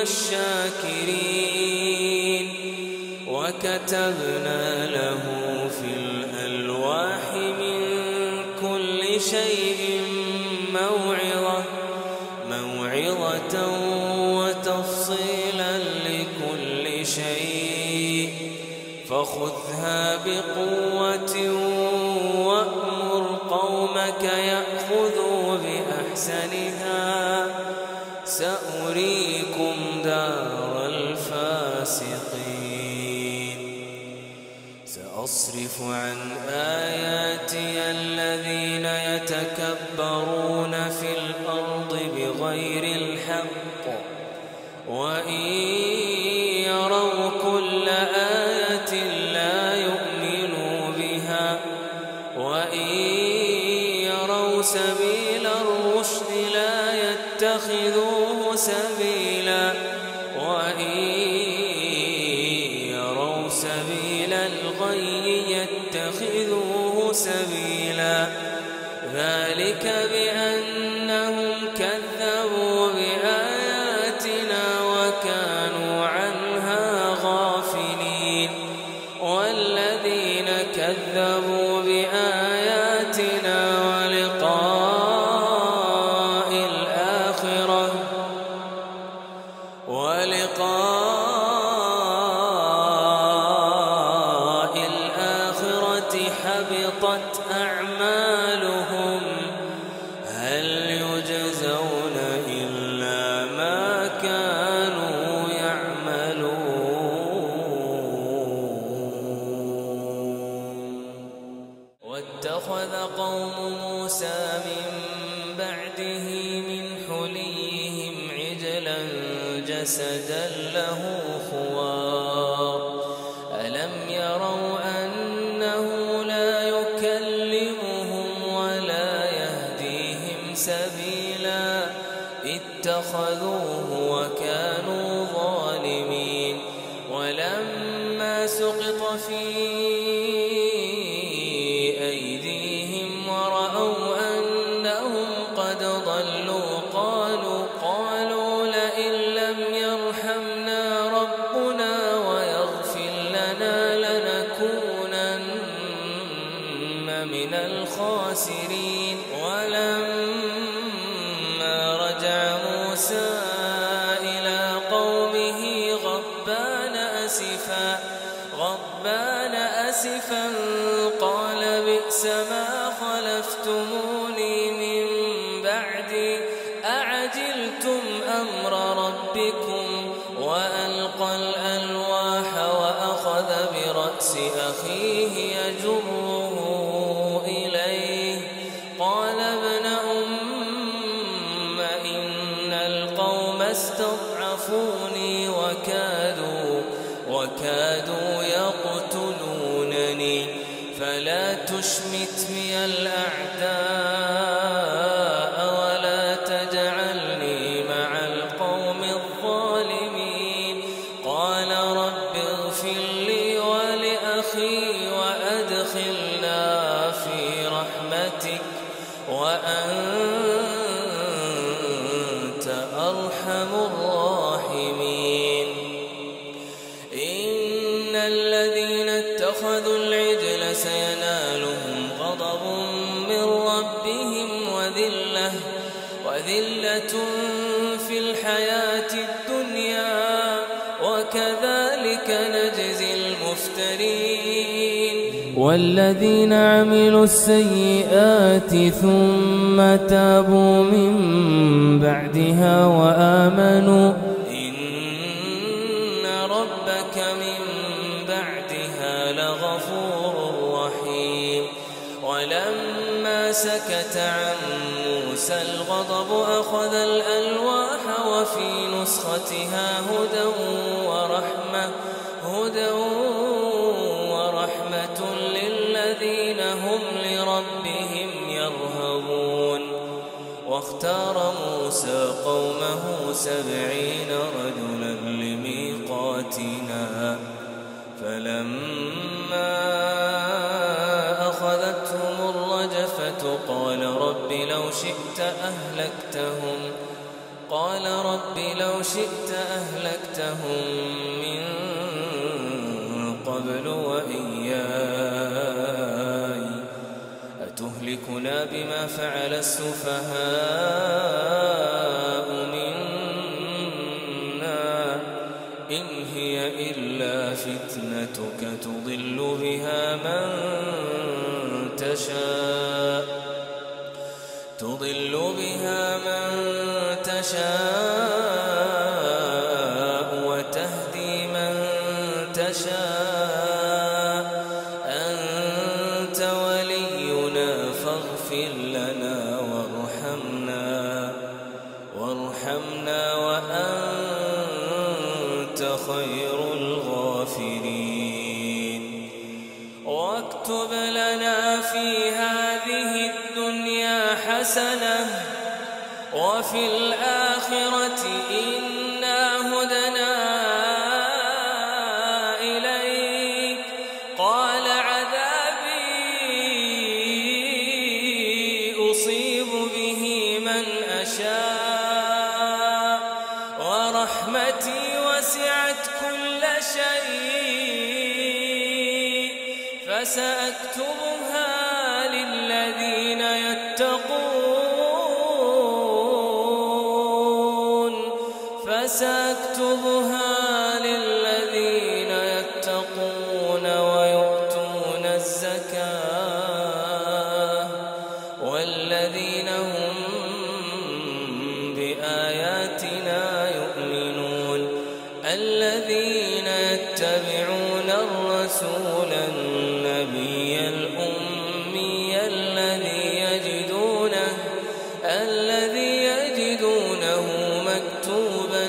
الشاكرين وكتبنا له في الألواح من كل شيء موعظة موعظة وتفصيلا لكل شيء فخذها بقوة وأمر قومك يأخذوا بأحسنها سأريكم دار الفاسقين سأصرف عن آياتي الذين يتكبرون في الأرض بغير الحق وإن يروا كل آية لا يؤمنوا بها وإن يروا سبيل الرشد لا يتخذوه سبيلا وإن يروا سبيل الغي يتخذوه سبيلا ذلك بأنهم كذبوا بآياتنا وكانوا عنها غافلين والذين كذبوا بآياتنا ولقاء الآخرة ولقاء الآخرة حبطت أعمالهم هل يجزون إلا ما كانوا يعملون واتخذ قوم موسى من بعده من حليهم عجلا جسدا له خوار ألم يروا أنه لا يكلمهم ولا يهديهم سبيلا اتخذوه وكانوا ظالمين ولما سقط في أيديهم ورأوا أنهم قد ضلوا قالوا قالوا لئن لم يرحمنا ربنا ويغفر لنا لنكونن من الخاسرين ولما رجع موسى إلى قومه غضبان أسفا غضبان أسفا قال بئس ما خلفتموني من بعدي أعجلتم أمر ربكم وألقى الألواح وأخذ برأس أخيه يجره إليه قال ابن أم إن القوم استضعفوني وكادوا وكادوا يقتلونني فلا تشمت بي الأعداء ولا تجعلني مع القوم الظالمين قال رب اغفر لي ولأخي وأدخلنا في رحمتك وأنت أرحم الراحمين إن الذين اتخذوا العجل سينالهم غضب من ربهم وذلة وذلة في الحياة الدنيا وكذلك نجزي المفترين والذين عملوا السيئات ثم تابوا من بعدها وآمنوا إن ربك من بعدها لغفور رحيم ولما سكت عن موسى الغضب أخذ الألواح وفي نسختها هدى ورحمة هدى ورحمة للذين هم لربهم يرهبون. واختار موسى قومه سبعين رجلا لميقاتنا فلما أخذتهم الرجفة قال رب لو شئت أهلكتهم قال رب لو شئت أهلكتهم من قبل وإياي أتهلكنا بما فعل السفهاء منا إن هي إلا فتنتك تضل بها من تشاء تضل بها من تشاء وتهدي من تشاء أنت ولينا فاغفر لنا وارحمنا وارحمنا وأنت خير الغافرين. واكتب لنا في هذه الدنيا حسنة وفي الآخرة إنا هدنا إليك قال عذابي أصيب به من أشاء ورحمتي وسعت كل شيء فسأكتبها للذين يتقون فسأكتبها للذين يتقون ويؤتون الزكاة والذين هم بآياتنا يؤمنون الذين يتبعون الرسول النبي الأمي الذي يجدونه الذي يجدونه مكتوبا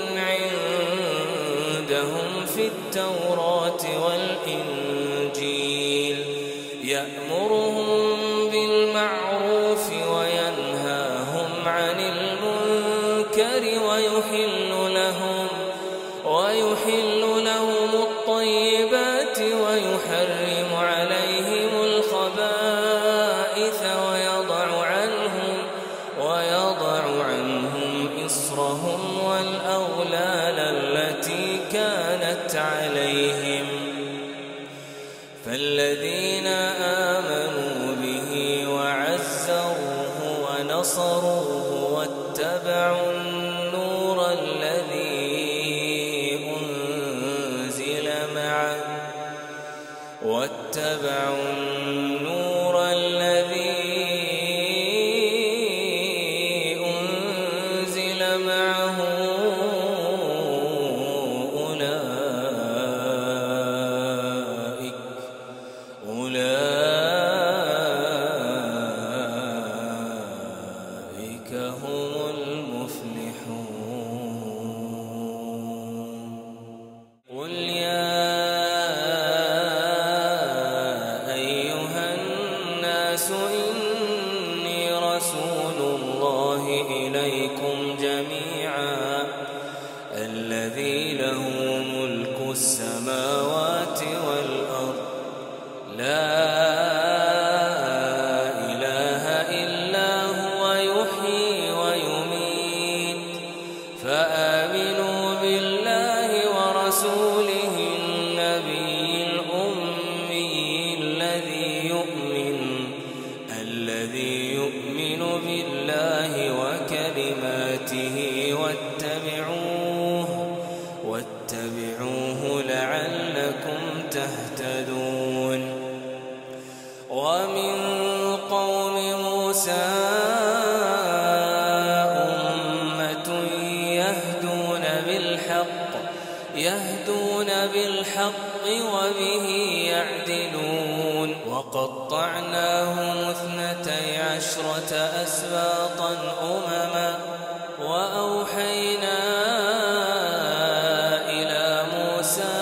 عندهم في التوراة والإنجيل يأمرهم بالمعروف وينهاهم عن المنكر ويحل لهم ويحل لهم الطيبات ويحرم عليهم الخبائث ويضع عنهم ويضع عنهم إصرهم والأغلال التي كانت عليهم فالذين آمنوا به وعزروه ونصروه واتبعوا النور الذي أنزل معه واتبعوا النور الذي أنزل معه أولئك أولئك هم المفلحون. قل يا إني رسول الله إليكم جميعا الذي له ملك السماوات والأرض لا إله إلا هو يحيي ويميت فآمنوا بالله ورسوله النبي الأمي الذي يؤمن الذي يؤمن بالله وكلماته واتبعوه واتبعوه لعلكم تهتدون. ومن قوم موسى أمة يهدون بالحق يهدون بالحق وبه يعدلون. وقطعناهم اثنتي عشرة عشرة أسباطا أمما وأوحينا إلى موسى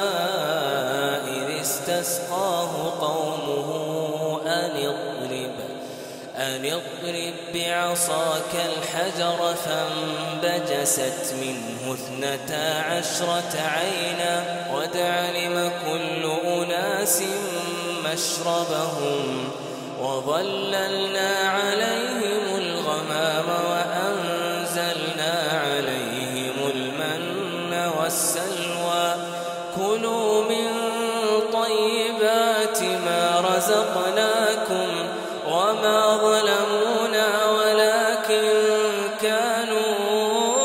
إذ استسقاه قومه أن اضرب أن اضرب بعصاك الحجر فانبجست منه اثنتا عشرة عينا قد علم كل أناس مشربهم وظللنا عليهم الغمام وأنزلنا عليهم المن والسلوى كلوا من طيبات ما رزقناكم وما ظلمونا ولكن كانوا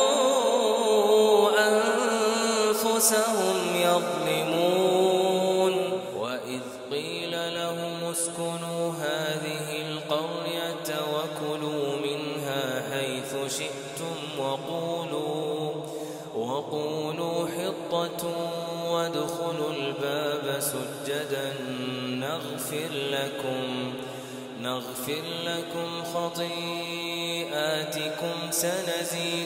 أنفسهم يظلمون وإذ قيل لهم اسكنوا هذه القرية وكلوا منها حيث شئتم وقولوا وقولوا حطة وادخلوا الباب سجدا نغفر لكم نغفر لكم خطيئاتكم سنزيد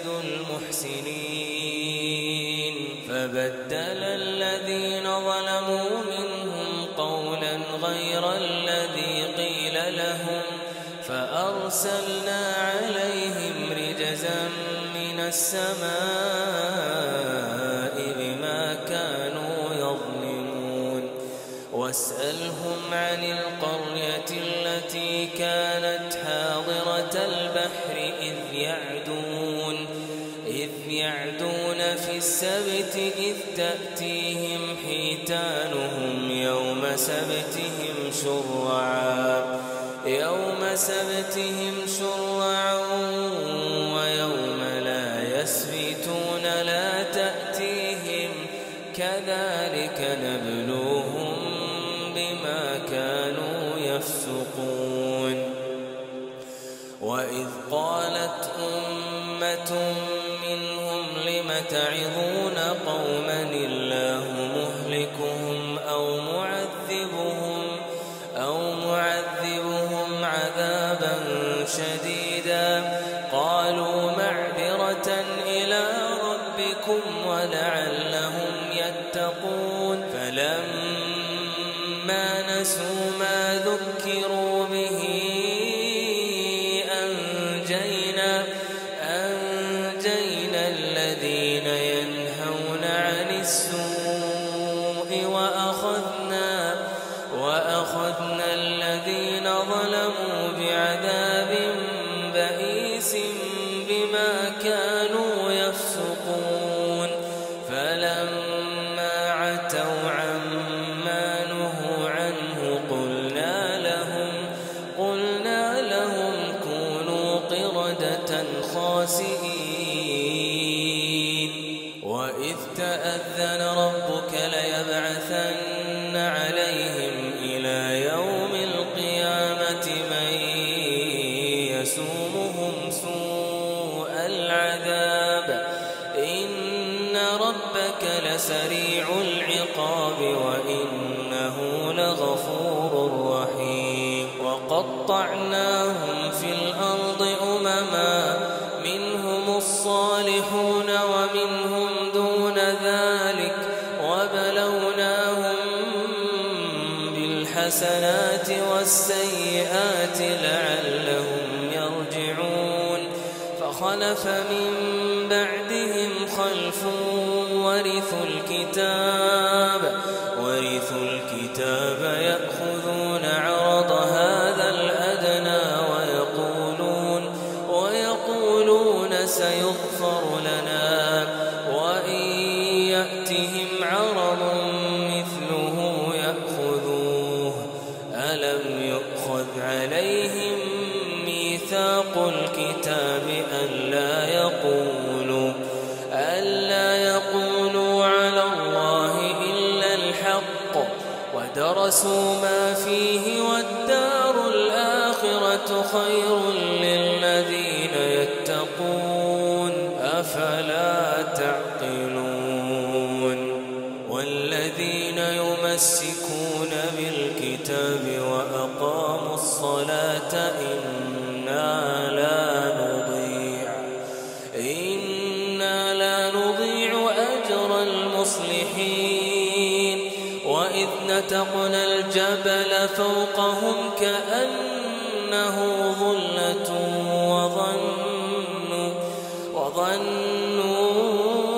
المحسنين فبدل الذين ظلموا منهم قولا غير الذي قيل لهم فأرسلنا عليهم رجزا من السماء بما كانوا يظلمون واسألهم عن القرية التي كانت حاضرة البحر إذ يعدون إذ يعدون في السبت إذ تأتيهم حيتانهم يوم سبتهم شرعا يوم سبتهم شرعا ويوم لا يسبتون لا تأتيهم كذلك نبلوهم بما كانوا يفسقون وإذ قالت أمة منهم لم تعظون قوما الله مهلكهم أو معذبهم أو معذبهم عذابا شديدا قالوا معذرة إلى ربكم ولعلهم يتقون فلما نسوا ما ذكروا به أنجينا أنجينا الذين ينهون عن السوء وأخذنا وأخذنا الذين ظلموا بعذاب بئيس بما كانوا يفسقون فلما عتوا عما نهوا عنه قلنا لهم قلنا لهم كونوا قردة خاسئين وإذ تأذن ربك ليبعثن عليهم إلى يوم القيامة من يسومهم سوء العذاب إن ربك لسريع العقاب وإنه لغفور رحيم وقطعناهم في الأرض أمما منهم الصالحون ومنهم دون ذلك وبلوناهم بالحسنات والسيئات لعلهم يرجعون فخلف من بعدهم خلف ورثوا الكتاب ورثوا الكتاب يأخذون عرض هذا الأدنى ويقولون ويقولون سيغفر لنا وإن يأتهم عرض مثله يأخذوه ألم يؤخذ عليهم ميثاق الكتاب ألا يقولوا ألا يقولوا على الله إلا الحق ودرسوا ما فيه والدار الآخرة خير للذين يتقون أفلا تعقلون والذين يمسكون بالكتاب وأقاموا الصلاة إن فتقنا الجبل فوقهم كأنه ظلة وظنوا, وظنوا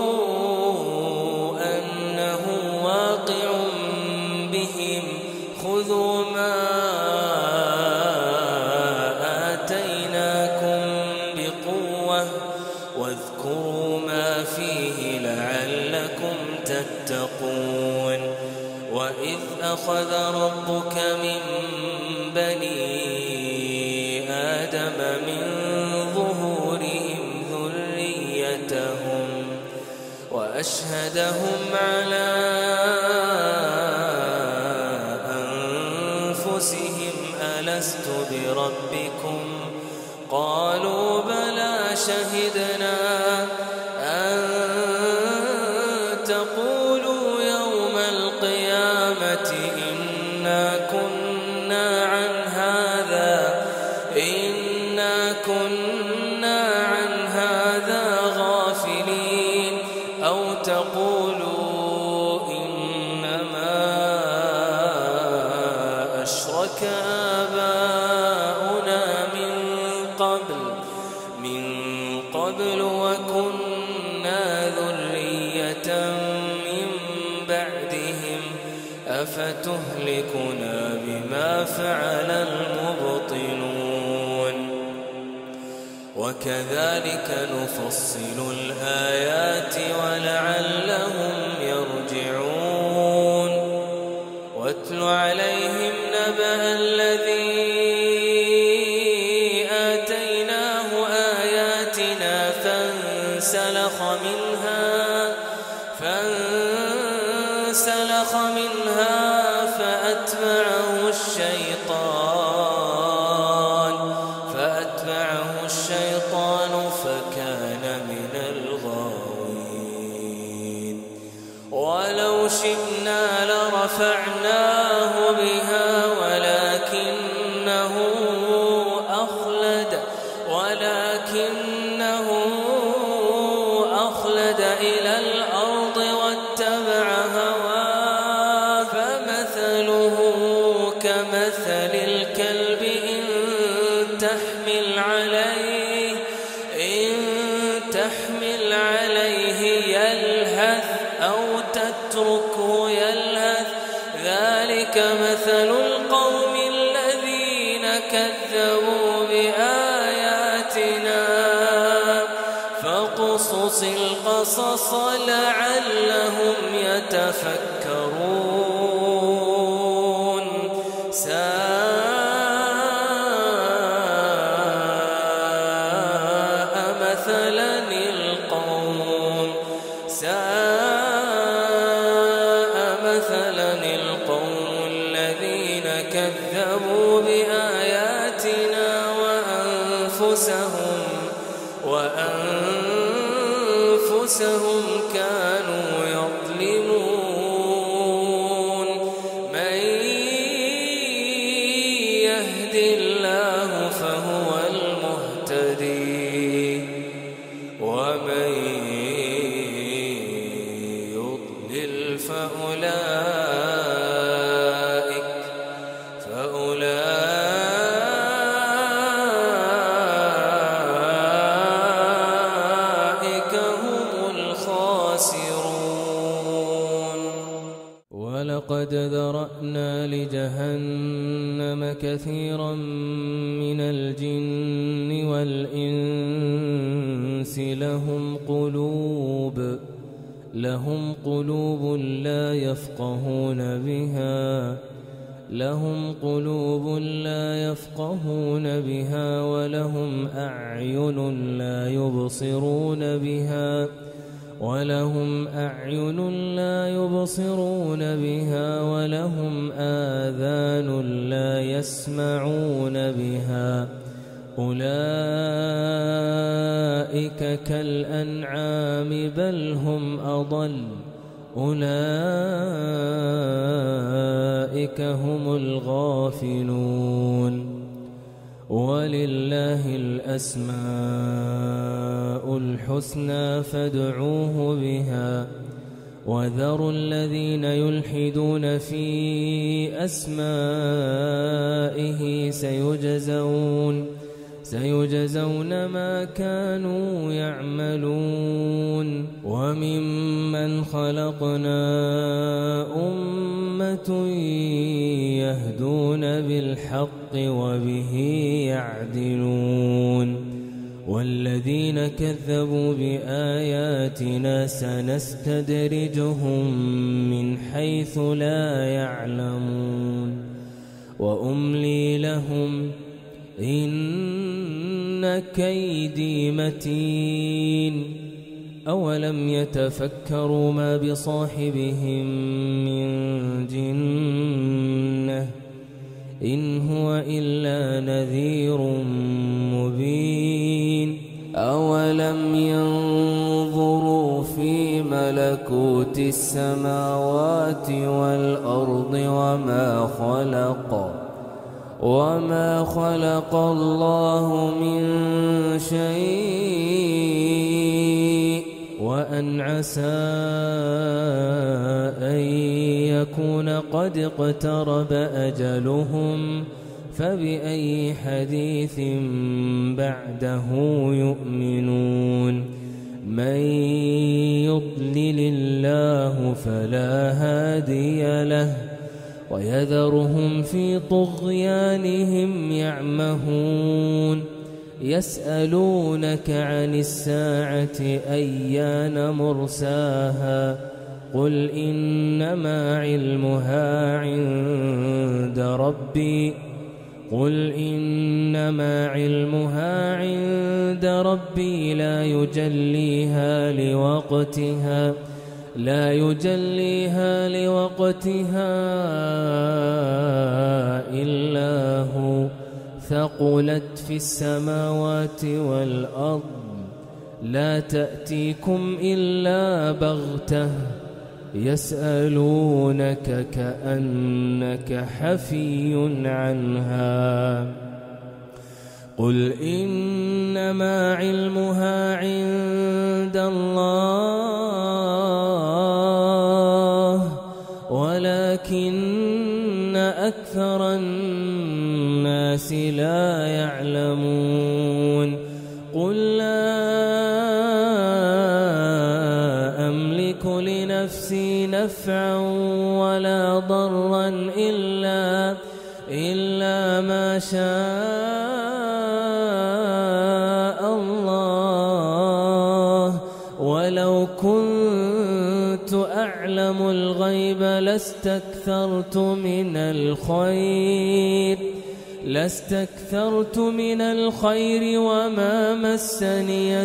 أنه واقع بهم خذوا ما آتيناكم بقوة واذكروا ما فيه لعلكم تتقون. وإذ أخذ ربك من بني آدم من ظهورهم ذريتهم وأشهدهم على أنفسهم ألست بربكم قالوا بلى شهدنا أن تقولوا يوم القيامة إنا كنا عن هذا إنا كنا عن هذا غافلين أو تقولوا إنما أشرك آباؤنا من قبل من قبل وكنا ذرية من بعدهم أفتهلكنا بما فعل المبطلون. وكذلك نفصل الآيات ولعلهم يرجعون. واتل عليهم نبأ الذي آتيناه آياتنا فانسلخ منها فانسلخ منها فأتبعه الشيطان فأتبعه الشيطان فكان من الغاوين. ولو شئنا لرفعناه بها ولكنه أخلد ولكنه أخلد إلى الأرض واتبع هواه فمثله كمثل الكلب إن تحمل عليه إن تحمل عليه يلهث أو تتركه يلهث ذلك مثل القوم الذين كذبوا بآياتنا فاقصص القصص لعلهم يتفكرون. ساء مثلا القوم ساء مثلا القوم الذين كذبوا بآياتنا وأنفسهم وأنفسهم كانوا يظلمون. من يهد الله فهو المهتدي ومن يضلل فأولئك فأولئك هم الخاسرون. ولقد ذرأنا لجهنم كثيرا من الجن والإنس لهم قلوب لهم قلوب لا يفقهون بها لهم قلوب لا يفقهون بها ولهم أعين لا يبصرون بها ولهم أعين لا يبصرون بها ولهم آذان لا يسمعون بها أولئك كالأنعام بل هم أضل أولئك هم الغافلون. ولله الأسماء الحسنى فادعوه بها وذروا الذين يلحدون في أسمائه سيجزون سيجزون ما كانوا يعملون وممن خلقنا أمة يهدون بالحق وبه يعدلون والذين كذبوا بآياتنا سنستدرجهم من حيث لا يعلمون وأملي لهم إن كيدي متين أولم يتفكروا ما بصاحبهم من جنة إن هو إلا نذير مبين أولم ينظروا في ملكوت السماوات والأرض وما خلق وما خلق الله من شيء وأن عسى أن يكون قد اقترب أجلهم فبأي حديث بعده يؤمنون من يضلل الله فلا هادي له ويذرهم في طغيانهم يعمهون يسألونك عن الساعة أيان مرساها قل إنما علمها عند ربي قل إنما علمها عند ربي لا يجليها لوقتها لا يجليها لوقتها إلا هو ثقلت في السماوات والأرض لا تأتيكم إلا بغتة يسألونك كأنك حفي عنها قل إنما علمها عند الله ولكن أكثر الناس لا يعلمون قل لا أملك لنفسي نفعا ولا ضرا إلا إلا ما شاء الله ولو كنت أعلم الغيب لاستكثرت من الخير لاستكثرت من الخير وما مسني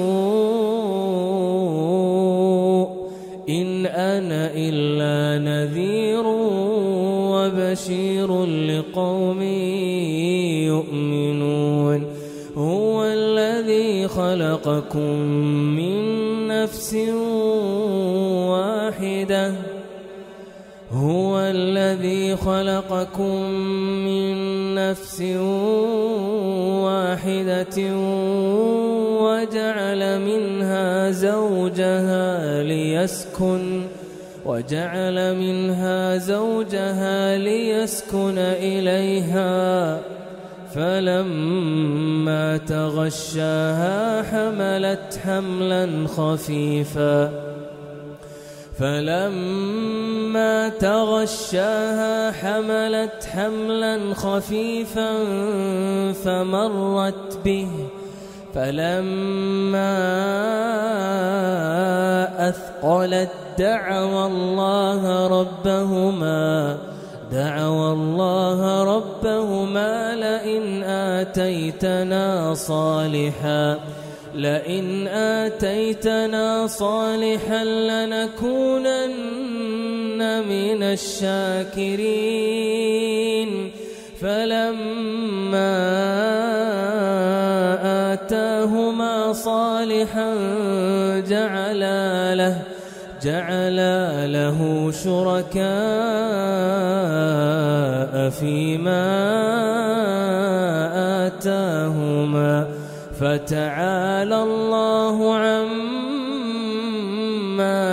السوء إن أنا إلا نذير وبشير لقوم يؤمنون هو الذي خلقكم من نفس واحدة هو الذي خلقكم من نفس واحدة وجعل منها زوجها ليسكن وجعل منها زوجها ليسكن إليها فلما تغشاها حملت حملا خفيفا فلما تغشاها حملت حملا خفيفا فمرت به فلما أثقلت دعوا الله ربهما دعوا الله ربهما لئن آتيتنا صالحا لئن آتيتنا صالحا لنكونن من الشاكرين فلما آتاهما صالحا جعلا له جعلا له شركاء فيما آتاهما فتعالى الله عما ما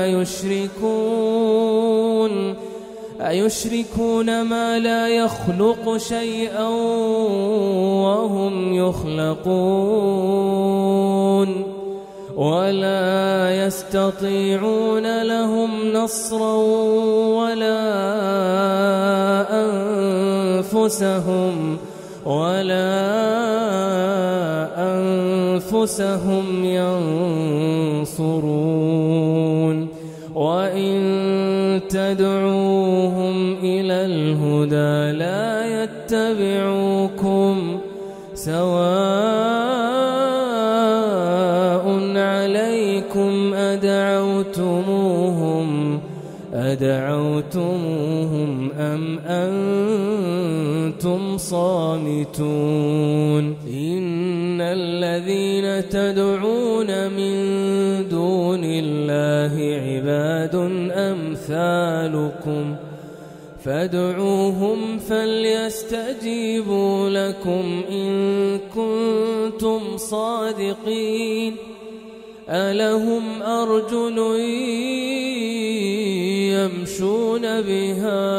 يشركون أيشركون ما لا يخلق شيئا وهم يخلقون ولا يستطيعون لهم نصرا ولا أنفسهم ولا أنفسهم ينصرون وإن تدعوهم إلى الهدى لا يتبعوكم سواء عليكم أدعوتموهم أدعوتموهم أم أنتم صامتون إن الذين تدعون من دون الله عباد أمثالكم فادعوهم فليستجيبوا لكم إن كنتم صادقين ألهم أرجل يمشون بها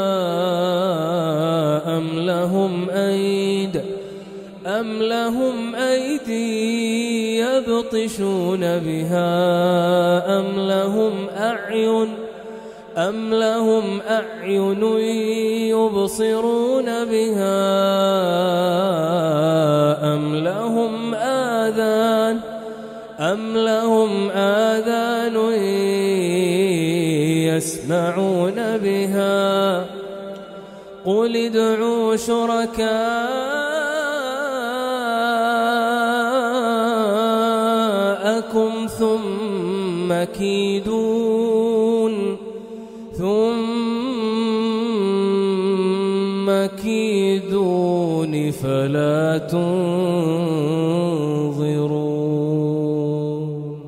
أم لهم أيد أم لهم أيدي يبطشون بها أم لهم أعين أم لهم أعين يبصرون بها أم لهم آذان أم لهم آذان يسمعون بها قل ادعوا شركاءكم ثم كيدون ثم كيدون فلا تنظرون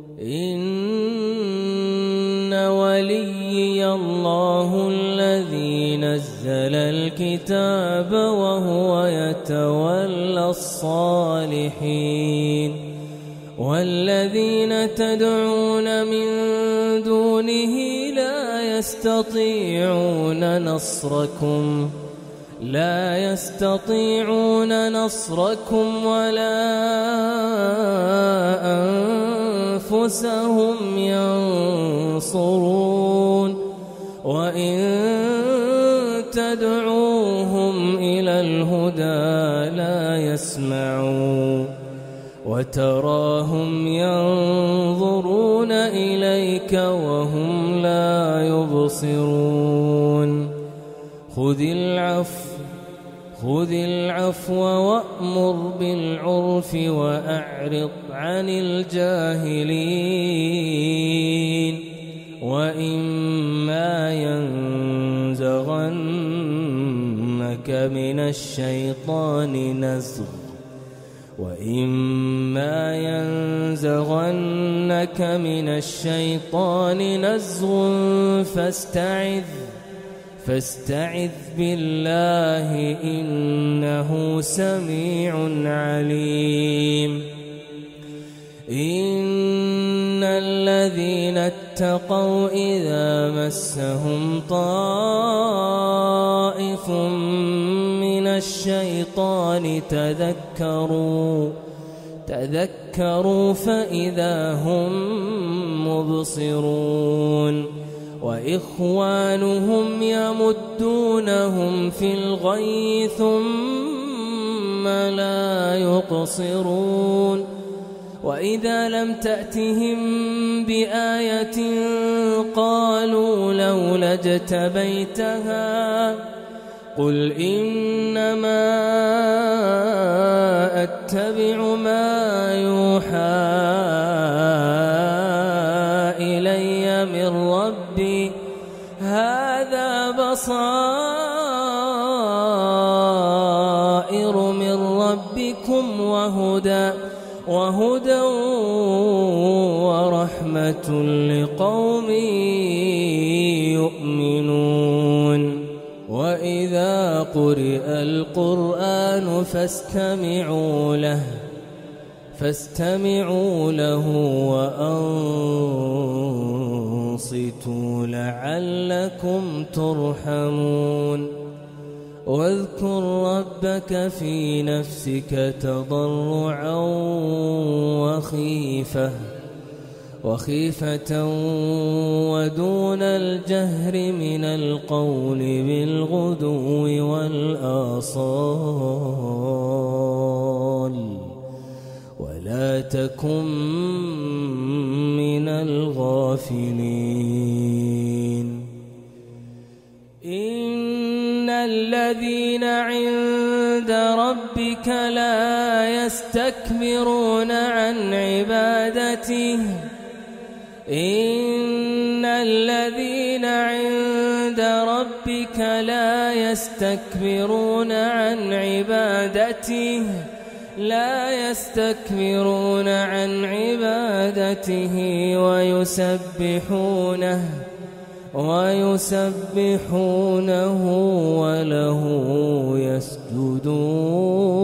إن وليي الله الذي نزل الكتاب وهو يتولى الصالحين والذين تدعون من دونه لا يستطيعون نصركم لا يستطيعون نصركم ولا أنفسهم ينصرون وإن تدعوهم إلى الهدى لا يسمعون وتراهم ينظرون إليك وهم لا يبصرون خذ العفو خذ العفو وأمر بالعرف وأعرض عن الجاهلين وإما ينزغنك من الشيطان نزغ وإما ينزغنك من الشيطان نزغ فاستعذ فاستعذ بالله إنه سميع عليم إن الذين اتقوا إذا مسهم طائف من الشيطان تذكروا تذكروا فإذا هم مبصرون وإخوانهم يمدونهم في الغي ثم لا يقصرون وإذا لم تأتهم بآية قالوا لولا اجتبيتها قل إنما أتبع ما يوحى إلي من ربي هذا بصائر من ربكم وهدى وهدى ورحمة لقوم يؤمنون وإذا قرئ القرآن فاستمعوا له فاستمعوا له وأنصتوا وأنصتوا لعلكم ترحمون واذكر ربك في نفسك تضرعا وخيفة وخيفة ودون الجهر من القول بالغدو والآصال ولا تكن من الغافلين إن الذين عند ربك لا يستكبرون عن عبادته إن الذين عند ربك لا يستكبرون عن عبادته لا يستكبرون عن عبادته ويسبحونه ويسبحونه وله يسجدون